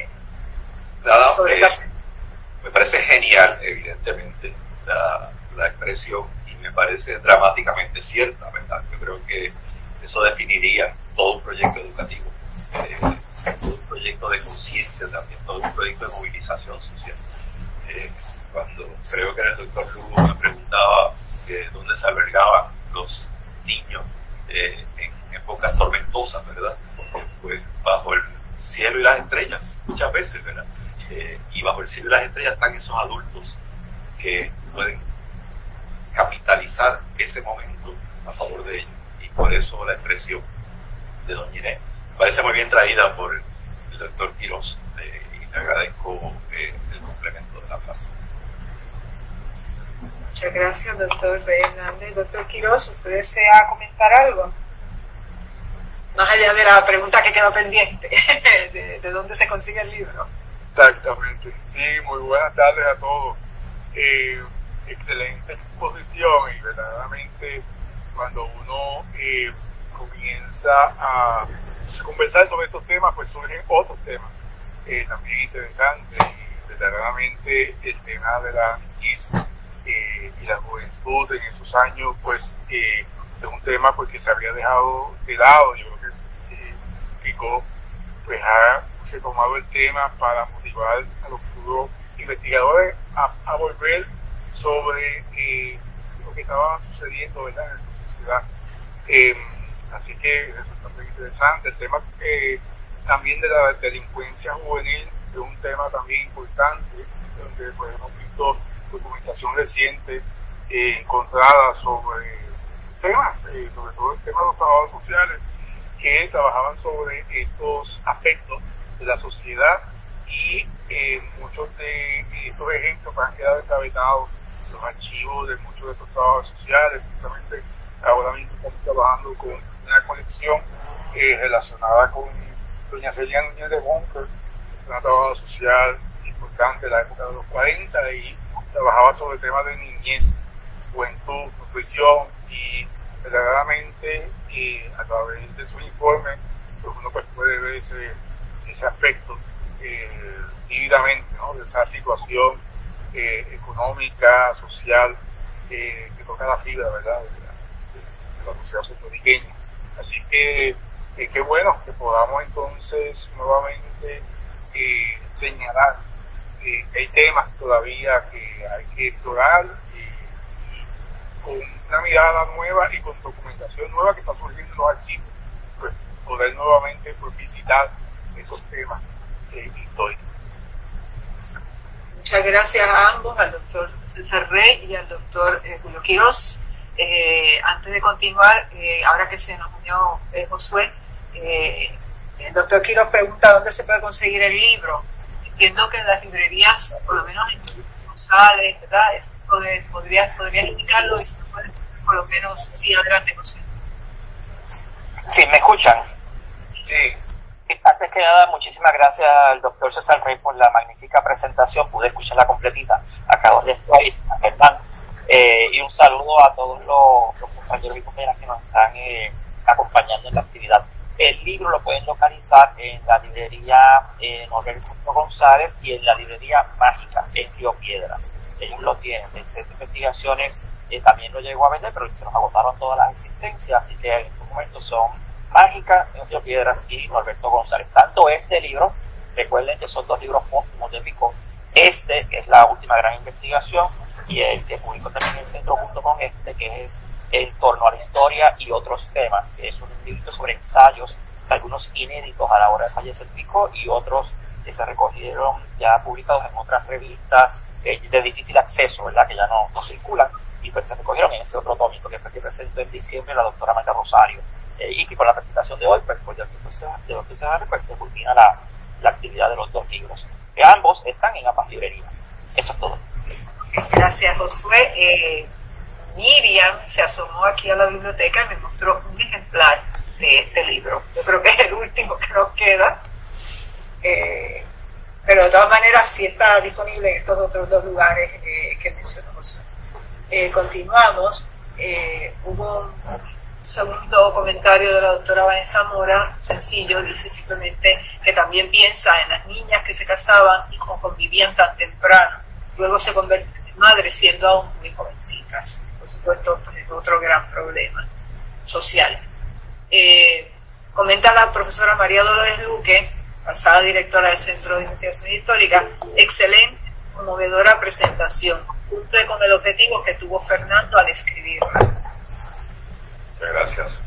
S5: Me parece genial, evidentemente, la expresión, y me parece dramáticamente cierta, ¿verdad? Yo creo que eso definiría todo un proyecto educativo, todo un proyecto de conciencia también, todo un proyecto de movilización social. Cuando creo que era el doctor Lugo me preguntaba dónde se albergaban los niños en épocas tormentosas, ¿verdad? Pues bajo el cielo y las estrellas, muchas veces, ¿verdad? Y bajo el cielo y las estrellas están esos adultos que pueden capitalizar ese momento a favor de ellos. Por eso la expresión de doña Inés me parece muy bien traída por el doctor Quiroz, y le agradezco el complemento de la frase.
S1: Muchas gracias, doctor Rey Hernández. Doctor Quiroz, ¿usted desea comentar algo? Más allá de la pregunta que quedó pendiente, de dónde se consigue el libro.
S8: Exactamente, sí, muy buenas tardes a todos. Excelente exposición, y verdaderamente cuando uno comienza a conversar sobre estos temas, pues surgen otros temas también interesantes, y verdaderamente el tema de la niñez y la juventud en esos años, pues es un tema pues que se había dejado de lado. Yo creo que Picó pues ha retomado el tema para motivar a los futuros investigadores a volver sobre lo que estaba sucediendo, ¿verdad?, en nuestra sociedad. Así que resulta muy interesante. El tema también de la delincuencia juvenil es un tema también importante, donde pues, hemos visto documentación reciente encontrada sobre temas, sobre todo el tema de los trabajadores sociales, que trabajaban sobre estos aspectos de la sociedad, y muchos de estos ejemplos han quedado encabetados los archivos de muchos de estos trabajadores sociales. Precisamente ahora mismo estamos trabajando con una colección relacionada con doña Celia Núñez de Bunker, una trabajadora social importante de la época de los 40, y trabajaba sobre temas de niñez, juventud, nutrición, y verdaderamente a través de su informe pues uno pues puede ver ese aspecto vívidamente, ¿no?, de esa situación económica, social, que toca la fibra, ¿verdad?, de la sociedad puertorriqueña. Así que qué bueno que podamos entonces nuevamente señalar que hay temas todavía que hay que explorar, y con una mirada nueva y con documentación nueva que está surgiendo en los archivos, pues poder nuevamente visitar estos temas históricos.
S1: Muchas gracias a ambos, al doctor César Rey y al doctor Julio Quirós. Antes de continuar, ahora que se nos unió Josué, el doctor Quirós pregunta dónde se puede conseguir el libro. Entiendo que en las librerías, por lo menos en González, ¿verdad? Podrías indicarlo, y si no puedes, por lo menos, sí, adelante, Josué.
S9: Sí, ¿me escuchan?
S8: Sí.
S9: Antes que nada, muchísimas gracias al doctor César Rey por la magnífica presentación. Pude escucharla completita acá donde estoy, ¿verdad? Y un saludo a todos los compañeros y compañeras que nos están acompañando en la actividad. El libro lo pueden localizar en la librería Norberto González y en la librería Mágica en Río Piedras. Ellos lo tienen. El Centro de Investigaciones también lo llegó a vender, pero se nos agotaron todas las existencias, así que en estos momentos son Mágica en Río Piedras y Norberto González. Tanto este libro, recuerden que son dos libros póstumos de Picó, que es la última gran investigación, y el que publicó también el centro junto con que es En torno a la historia y otros temas, que es un libro sobre ensayos, algunos inéditos a la hora de fallecer Picó y otros que se recogieron ya publicados en otras revistas de difícil acceso, ¿verdad?, que ya no circulan, y pues se recogieron en ese otro tómico que presentó en diciembre la doctora Magda Rosario. Y que con la presentación de hoy, pues ya se culmina la actividad de los dos libros, que ambos están en ambas librerías. Eso es todo.
S1: Gracias, Josué. Miriam se asomó aquí a la biblioteca y me mostró un ejemplar de este libro. Yo creo que es el último que nos queda, pero de todas maneras sí está disponible en estos otros dos lugares que mencionó Josué. Continuamos. Hubo un segundo comentario de la doctora Vanessa Mora, sencillo, dice simplemente que también piensa en las niñas que se casaban y convivían tan temprano, luego se convierten en madres siendo aún muy jovencitas. Por supuesto, pues es otro gran problema social. Comenta la profesora María Dolores Luque, pasada directora del Centro de Investigación Histórica, excelente, conmovedora presentación, cumple con el objetivo que tuvo Fernando al escribirla.
S5: Muchas gracias.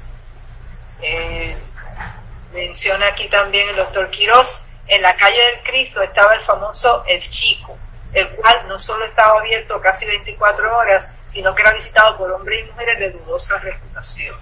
S1: Menciona aquí también el doctor Quirós, en la calle del Cristo estaba el famoso El Chico, el cual no solo estaba abierto casi 24 horas, sino que era visitado por hombres y mujeres de dudosa reputación.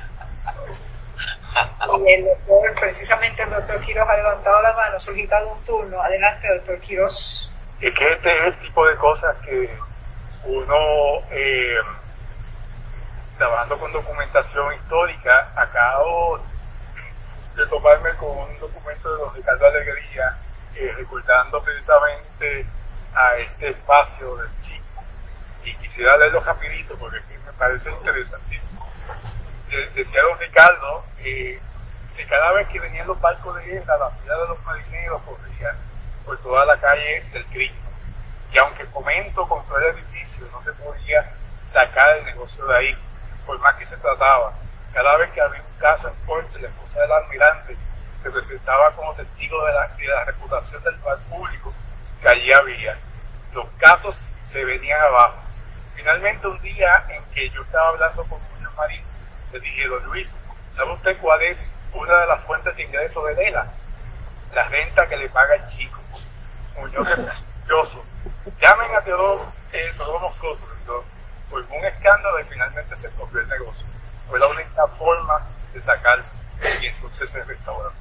S1: Y el doctor, precisamente el doctor Quirós ha levantado la mano, solicitado un turno. Adelante, doctor Quirós.
S8: Es que este es el tipo de cosas que uno, trabajando con documentación histórica, acabo de toparme con un documento de don Ricardo Alegría, recordando precisamente a este espacio del Chico, y quisiera leerlo rapidito porque me parece interesantísimo. Decía don Ricardo, si cada vez que venían los barcos de guerra, la fila de los marineros corría por toda la calle del Cristo, y aunque Fomento compró el edificio, no se podía sacar el negocio de ahí, por más que se trataba. Cada vez que había un caso en corte, la esposa del almirante se presentaba como testigo de la reputación del bar público que allí había. Los casos se venían abajo. Finalmente, un día en que yo estaba hablando con Muñoz Marín, le dije: don Luis, ¿sabe usted cuál es una de las fuentes de ingreso de Lela? La renta que le paga el Chico. Muñoz es maravilloso. Llamen a Teodoro Moscoso. Pues fue un escándalo y finalmente se cogió el negocio. Fue la única forma de sacar y entonces el restaurante.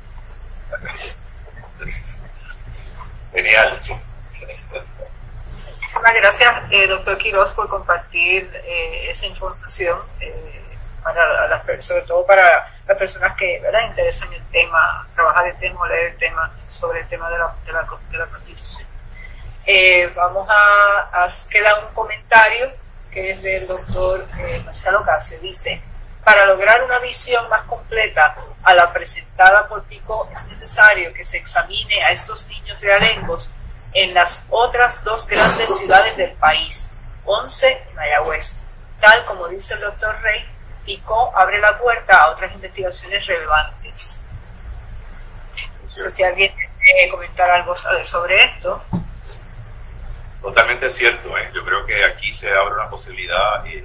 S5: Genial.
S1: Muchísimas gracias, doctor Quirós, por compartir esa información para las personas, sobre todo para las personas que, ¿verdad?, interesan el tema, trabajar el tema o leer el tema sobre el tema de la prostitución. Vamos a queda un comentario que es del doctor Marcelo Casio. Dice: Para lograr una visión más completa a la presentada por Picó, es necesario que se examine a estos niños realengos en las otras dos grandes ciudades del país, Ponce y Mayagüez. Tal como dice el doctor Rey, Picó abre la puerta a otras investigaciones relevantes. No sé si alguien quiere comentar algo sobre esto.
S5: Totalmente cierto, yo creo que aquí se abre una posibilidad y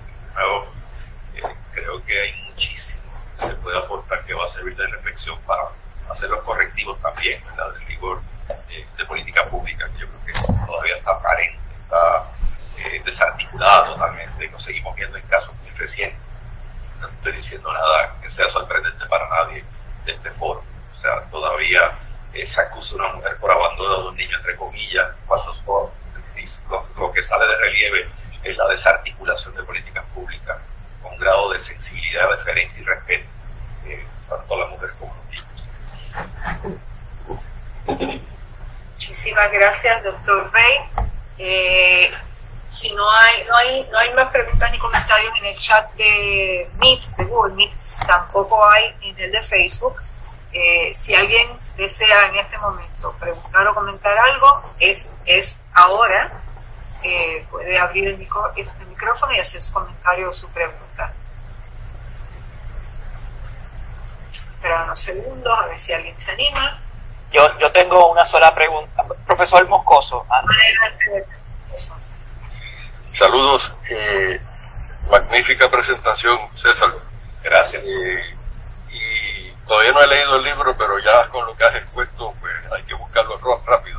S5: creo que hay muchísimo que se puede aportar que va a servir de reflexión para hacer los correctivos también, ¿verdad? Del rigor de política pública, que yo creo que todavía está carente, está desarticulada totalmente, y lo seguimos viendo en casos muy recientes. No estoy diciendo nada que sea sorprendente para nadie de este foro. O sea, todavía se acusa a una mujer por abandono de un niño, entre comillas, cuando lo que sale de relieve es la desarticulación de políticas públicas con un grado de sensibilidad, deferencia y respeto tanto a la mujer como a los niños.
S1: Muchísimas gracias, doctor Rey. Si no hay más preguntas ni comentarios en el chat de Meet, de Google Meet, tampoco hay en el de Facebook. Si alguien desea en este momento preguntar o comentar algo, es ahora. Puede abrir el micrófono y hacer su comentario o su pregunta. Esperar unos segundos a ver si alguien se anima.
S9: Yo tengo una sola pregunta. Profesor Moscoso.
S1: Adelante.
S10: Saludos. Magnífica presentación, César.
S5: Gracias.
S10: Y todavía no he leído el libro, pero ya con lo que has expuesto, pues hay que buscarlo rápido.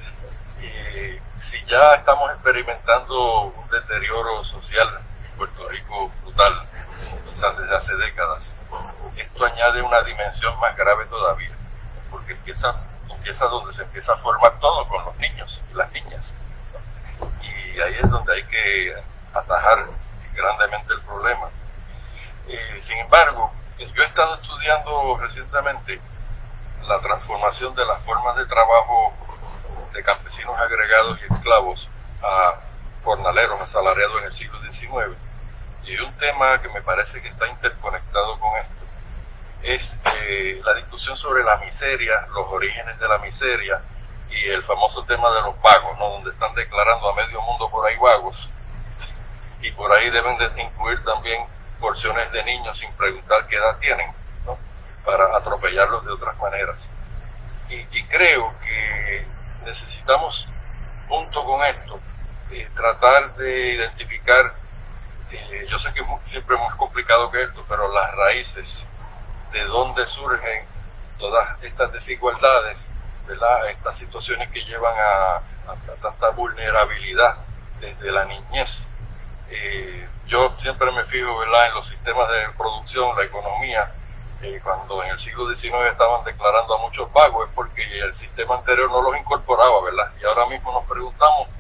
S10: Si ya estamos experimentando un deterioro social en Puerto Rico brutal, quizás desde hace décadas, esto añade una dimensión más grave todavía, porque empieza donde se empieza a formar todo, con los niños y las niñas. Y ahí es donde hay que atajar grandemente el problema. Sin embargo, yo he estado estudiando recientemente la transformación de las formas de trabajo de campesinos agregados y esclavos a jornaleros asalariados en el siglo XIX. Y un tema que me parece que está interconectado con esto es la discusión sobre la miseria, los orígenes de la miseria y el famoso tema de los vagos, ¿no? Donde están declarando a medio mundo por ahí vagos, y por ahí deben de incluir también porciones de niños sin preguntar qué edad tienen, ¿no? Para atropellarlos de otras maneras. Y creo que necesitamos, junto con esto, tratar de identificar, yo sé que siempre es más complicado que esto, pero las raíces de dónde surgen todas estas desigualdades, ¿verdad? Estas situaciones que llevan a tanta vulnerabilidad desde la niñez. Yo siempre me fijo, ¿verdad?, en los sistemas de producción, la economía. Cuando en el siglo XIX estaban declarando a muchos vagos, es porque el sistema anterior no los incorporaba, ¿verdad? Y ahora mismo nos preguntamos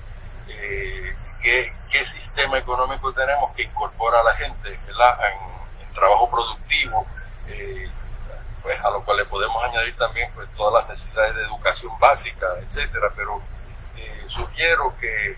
S10: qué sistema económico tenemos que incorpora a la gente, ¿verdad?, en trabajo productivo, pues a lo cual le podemos añadir también pues todas las necesidades de educación básica, etcétera. Pero sugiero que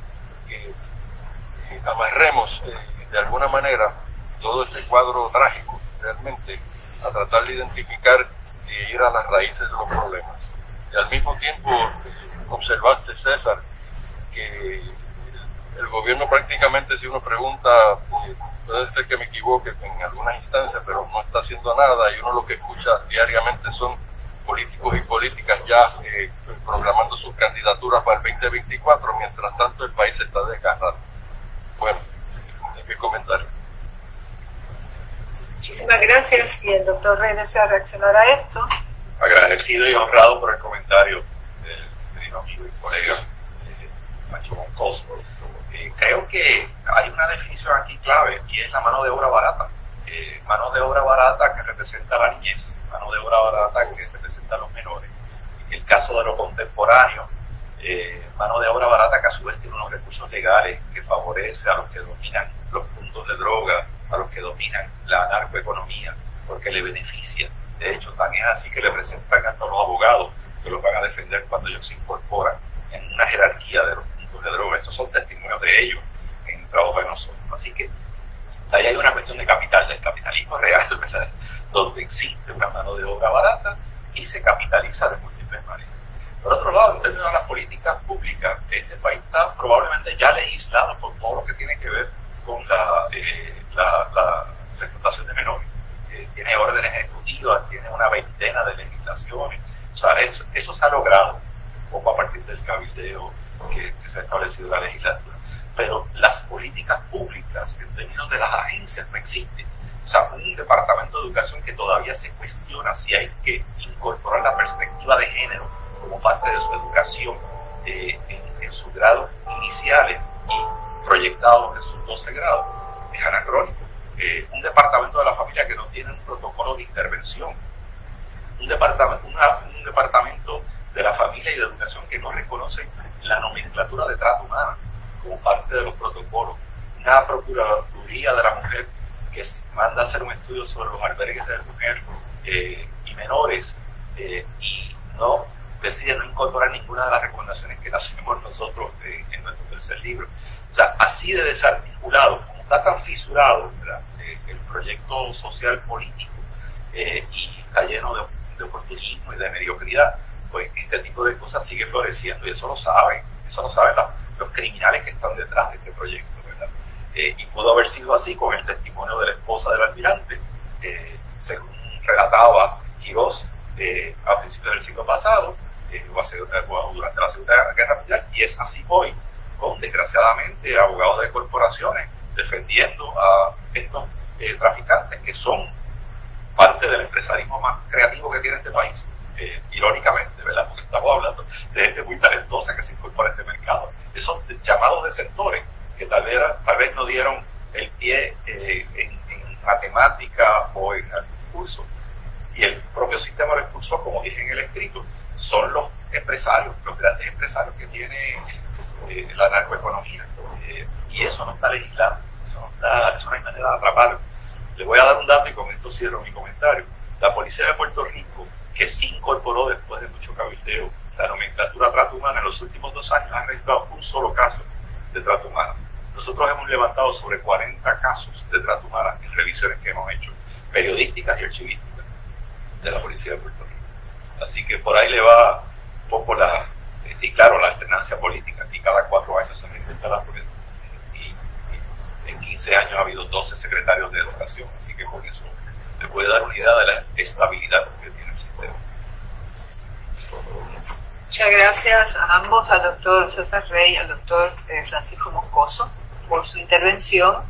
S10: amarremos de alguna manera todo este cuadro trágico realmente a tratar de identificar y ir a las raíces de los problemas. Y al mismo tiempo observaste, César, que el gobierno prácticamente, si uno pregunta, puede ser que me equivoque en algunas instancias, pero no está haciendo nada, y uno lo que escucha diariamente son políticos y políticas ya programando sus candidaturas para el 2024, mientras tanto el país se está desgarrando. Bueno, hay que comentar.
S1: Muchísimas gracias. Y el doctor Rey desea reaccionar a esto.
S5: Agradecido y honrado por el comentario del querido amigo y colega Macho Moscoso. Creo que hay una definición aquí clave, y es la mano de obra barata. Mano de obra barata que representa la niñez, mano de obra barata que representa a los menores. En el caso de lo contemporáneo, mano de obra barata que a su vez tiene unos recursos legales que favorece a los que dominan los puntos de droga, a los que dominan la narcoeconomía, porque le beneficia. De hecho, tan es así que le presentan hasta los abogados que los van a defender cuando ellos se incorporan en una jerarquía de los puntos de droga. Estos son testimonios de ellos en el trabajo de nosotros. Así que ahí hay una cuestión de capital, del capitalismo. se capitaliza de múltiples maneras. Por otro lado, en términos de las políticas públicas, este país está probablemente ya legislado por todo lo que tiene que ver con la explotación de menores. Tiene órdenes ejecutivas, tiene una veintena de legislaciones. O sea, eso se ha logrado un poco a partir del cabildeo que se ha establecido en la legislatura. Pero las políticas públicas, en términos de las agencias, no existen. O sea, un departamento de educación que todavía se cuestiona si hay que incorporar la perspectiva de género como parte de su educación en sus grados iniciales y proyectados en sus 12 grados, es anacrónico. Un departamento de la familia que no tiene un protocolo de intervención, un departamento de la familia y de educación que no reconoce la nomenclatura de trato humano como parte de los protocolos, una procuraduría de la mujer que manda a hacer un estudio sobre los albergues de la mujer y menores y no decide no incorporar ninguna de las recomendaciones que le hacemos nosotros en nuestro tercer libro. O sea, así de desarticulado, como está tan fisurado, ¿verdad? El proyecto social político y está lleno de oportunismo y de mediocridad, pues este tipo de cosas sigue floreciendo y eso lo saben los criminales que están detrás de este proyecto, ¿verdad? Y pudo haber sido así con el testimonio de la esposa del almirante, según relataba Quirós a principios del siglo pasado, durante la Segunda Guerra Mundial, y es así hoy, con desgraciadamente abogados de corporaciones defendiendo a estos traficantes que son parte del empresarismo más creativo que tiene este país, irónicamente, ¿verdad? Porque estamos hablando de gente muy talentosa que se incorpora a este mercado. Esos llamados desertores que tal vez no dieron el pie en matemática o en algún curso, y el propio sistema lo expulsó, como dije en el escrito, son los empresarios, los grandes empresarios que tiene la narcoeconomía, y eso no está legislado, eso no hay manera de atraparlo. Les voy a dar un dato y con esto cierro mi comentario. La policía de Puerto Rico, que sí incorporó después de mucho cabildeo la nomenclatura trato humano, en los últimos 2 años ha registrado un solo caso de trato humano. Nosotros hemos levantado sobre 40 casos de trato humano en revisiones que hemos hecho, periodísticas y archivísticas, de la policía de Puerto Rico. Así que por ahí le va un poco la alternancia política. Aquí cada 4 años se reinventa la política. Y en 15 años ha habido 12 secretarios de educación, así que con eso le puede dar una idea de la estabilidad que tiene el sistema.
S1: Muchas gracias a ambos, al doctor César Rey y al doctor Francisco Moscoso, por su intervención.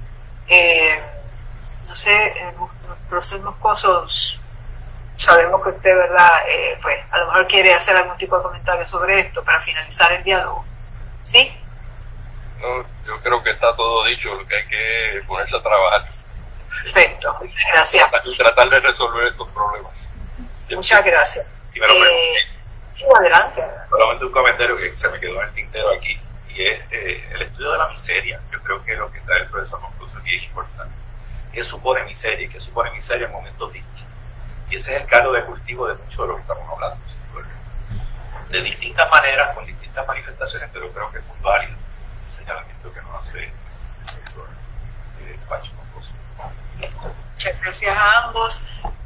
S1: No sé, profesor Moscoso, sabemos que usted, ¿verdad? Pues a lo mejor quiere hacer algún tipo de comentario sobre esto para finalizar el diálogo. ¿Sí?
S10: No, yo creo que está todo dicho, lo que hay que ponerse a trabajar.
S1: Perfecto, muchas gracias.
S10: Tratar de resolver estos problemas.
S1: Muchas gracias. Sí, adelante.
S5: Solamente un comentario que se me quedó en el tintero aquí, y es el estudio de la miseria. Yo creo que lo que trae el profesor Moscoso aquí es importante. ¿Qué supone miseria? ¿Qué supone miseria en momentos distintos? Y ese es el caldo de cultivo de mucho de lo que estamos hablando. De distintas maneras, con distintas manifestaciones, pero creo que es muy válido el señalamiento que nos hace el doctor Pacho Moscoso.
S1: Muchas gracias a ambos.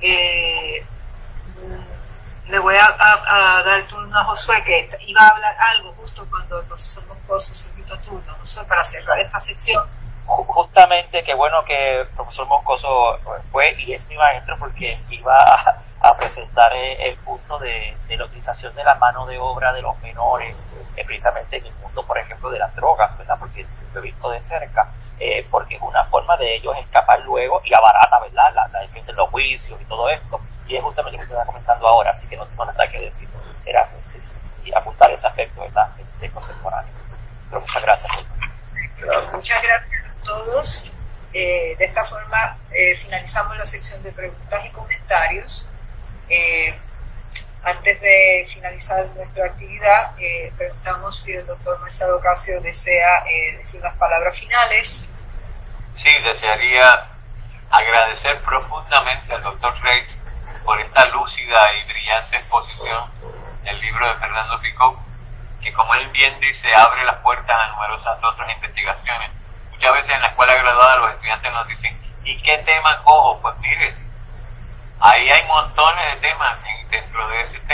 S1: Le voy a dar el turno a Josué, que iba a hablar algo justo cuando el profesor Moscoso se invitó a turno. Josué, para cerrar esta sección.
S9: Justamente, qué bueno que el profesor Moscoso fue y es mi maestro, porque iba a presentar el punto de la utilización de la mano de obra de los menores, precisamente en el mundo, por ejemplo, de las drogas, ¿verdad? Porque lo he visto de cerca, porque es una forma de ellos escapar luego y abarata, ¿verdad? La defensa en los juicios y todo esto, y es justamente lo que usted está comentando ahora, así que no tengo nada que decir, era apuntar ese aspecto, ¿verdad? De contemporáneo. Pero muchas gracias.
S1: Muchas gracias a todos. De esta forma finalizamos la sección de preguntas y comentarios. Antes de finalizar nuestra actividad, preguntamos si el doctor Marcelo Ocasio desea decir las palabras finales.
S4: Sí, desearía agradecer profundamente al doctor Rey por esta lúcida y brillante exposición del libro de Fernando Picó, que, como él bien dice, abre las puertas a numerosas otras investigaciones. Muchas veces en la escuela graduada los estudiantes nos dicen, ¿y qué tema cojo? Pues mire, ahí hay montones de temas dentro de ese tema.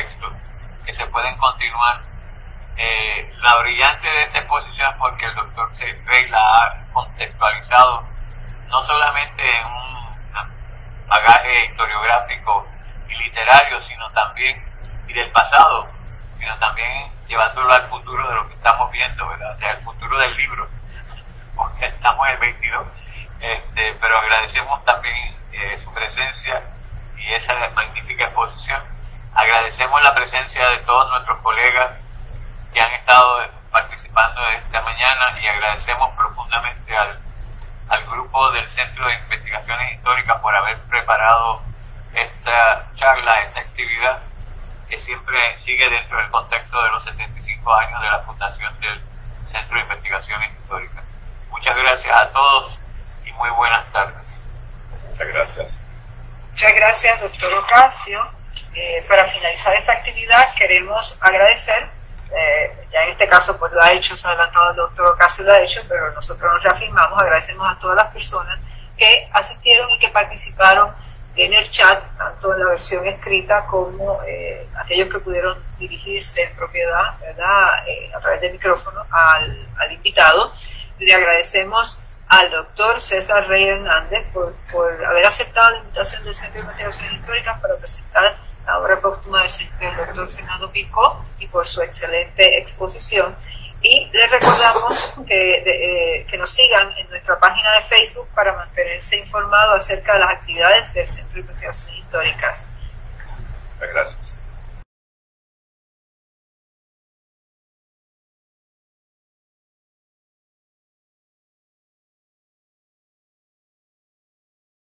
S4: que se pueden continuar. La brillante de esta exposición es porque el doctor Rey la ha contextualizado no solamente en un bagaje historiográfico y literario, sino también, y del pasado, sino también llevándolo al futuro de lo que estamos viendo, ¿verdad? O sea, el futuro del libro, porque estamos en el 22. Pero agradecemos también su presencia y esa magnífica exposición. Agradecemos la presencia de todos nuestros colegas que han estado participando esta mañana y agradecemos profundamente al grupo del Centro de Investigaciones Históricas por haber preparado esta charla, esta actividad que siempre sigue dentro del contexto de los 75 años de la fundación del Centro de Investigaciones Históricas. Muchas gracias a todos y muy buenas tardes.
S5: Muchas gracias.
S1: Muchas gracias, doctor Ocasio. Para finalizar esta actividad queremos agradecer, ya en este caso pues lo ha hecho, se ha adelantado el doctor Ocasio, lo ha hecho, pero nosotros nos reafirmamos, agradecemos a todas las personas que asistieron y que participaron en el chat, tanto en la versión escrita como aquellos que pudieron dirigirse en propiedad, ¿verdad? A través del micrófono al invitado. Le agradecemos al doctor César Rey Hernández por haber aceptado la invitación del Centro de Investigaciones Históricas para presentar la obra póstuma del doctor Fernando Picó y por su excelente exposición. Y les recordamos que nos sigan en nuestra página de Facebook para mantenerse informados acerca de las actividades del Centro de Investigaciones Históricas.
S5: Muchas gracias.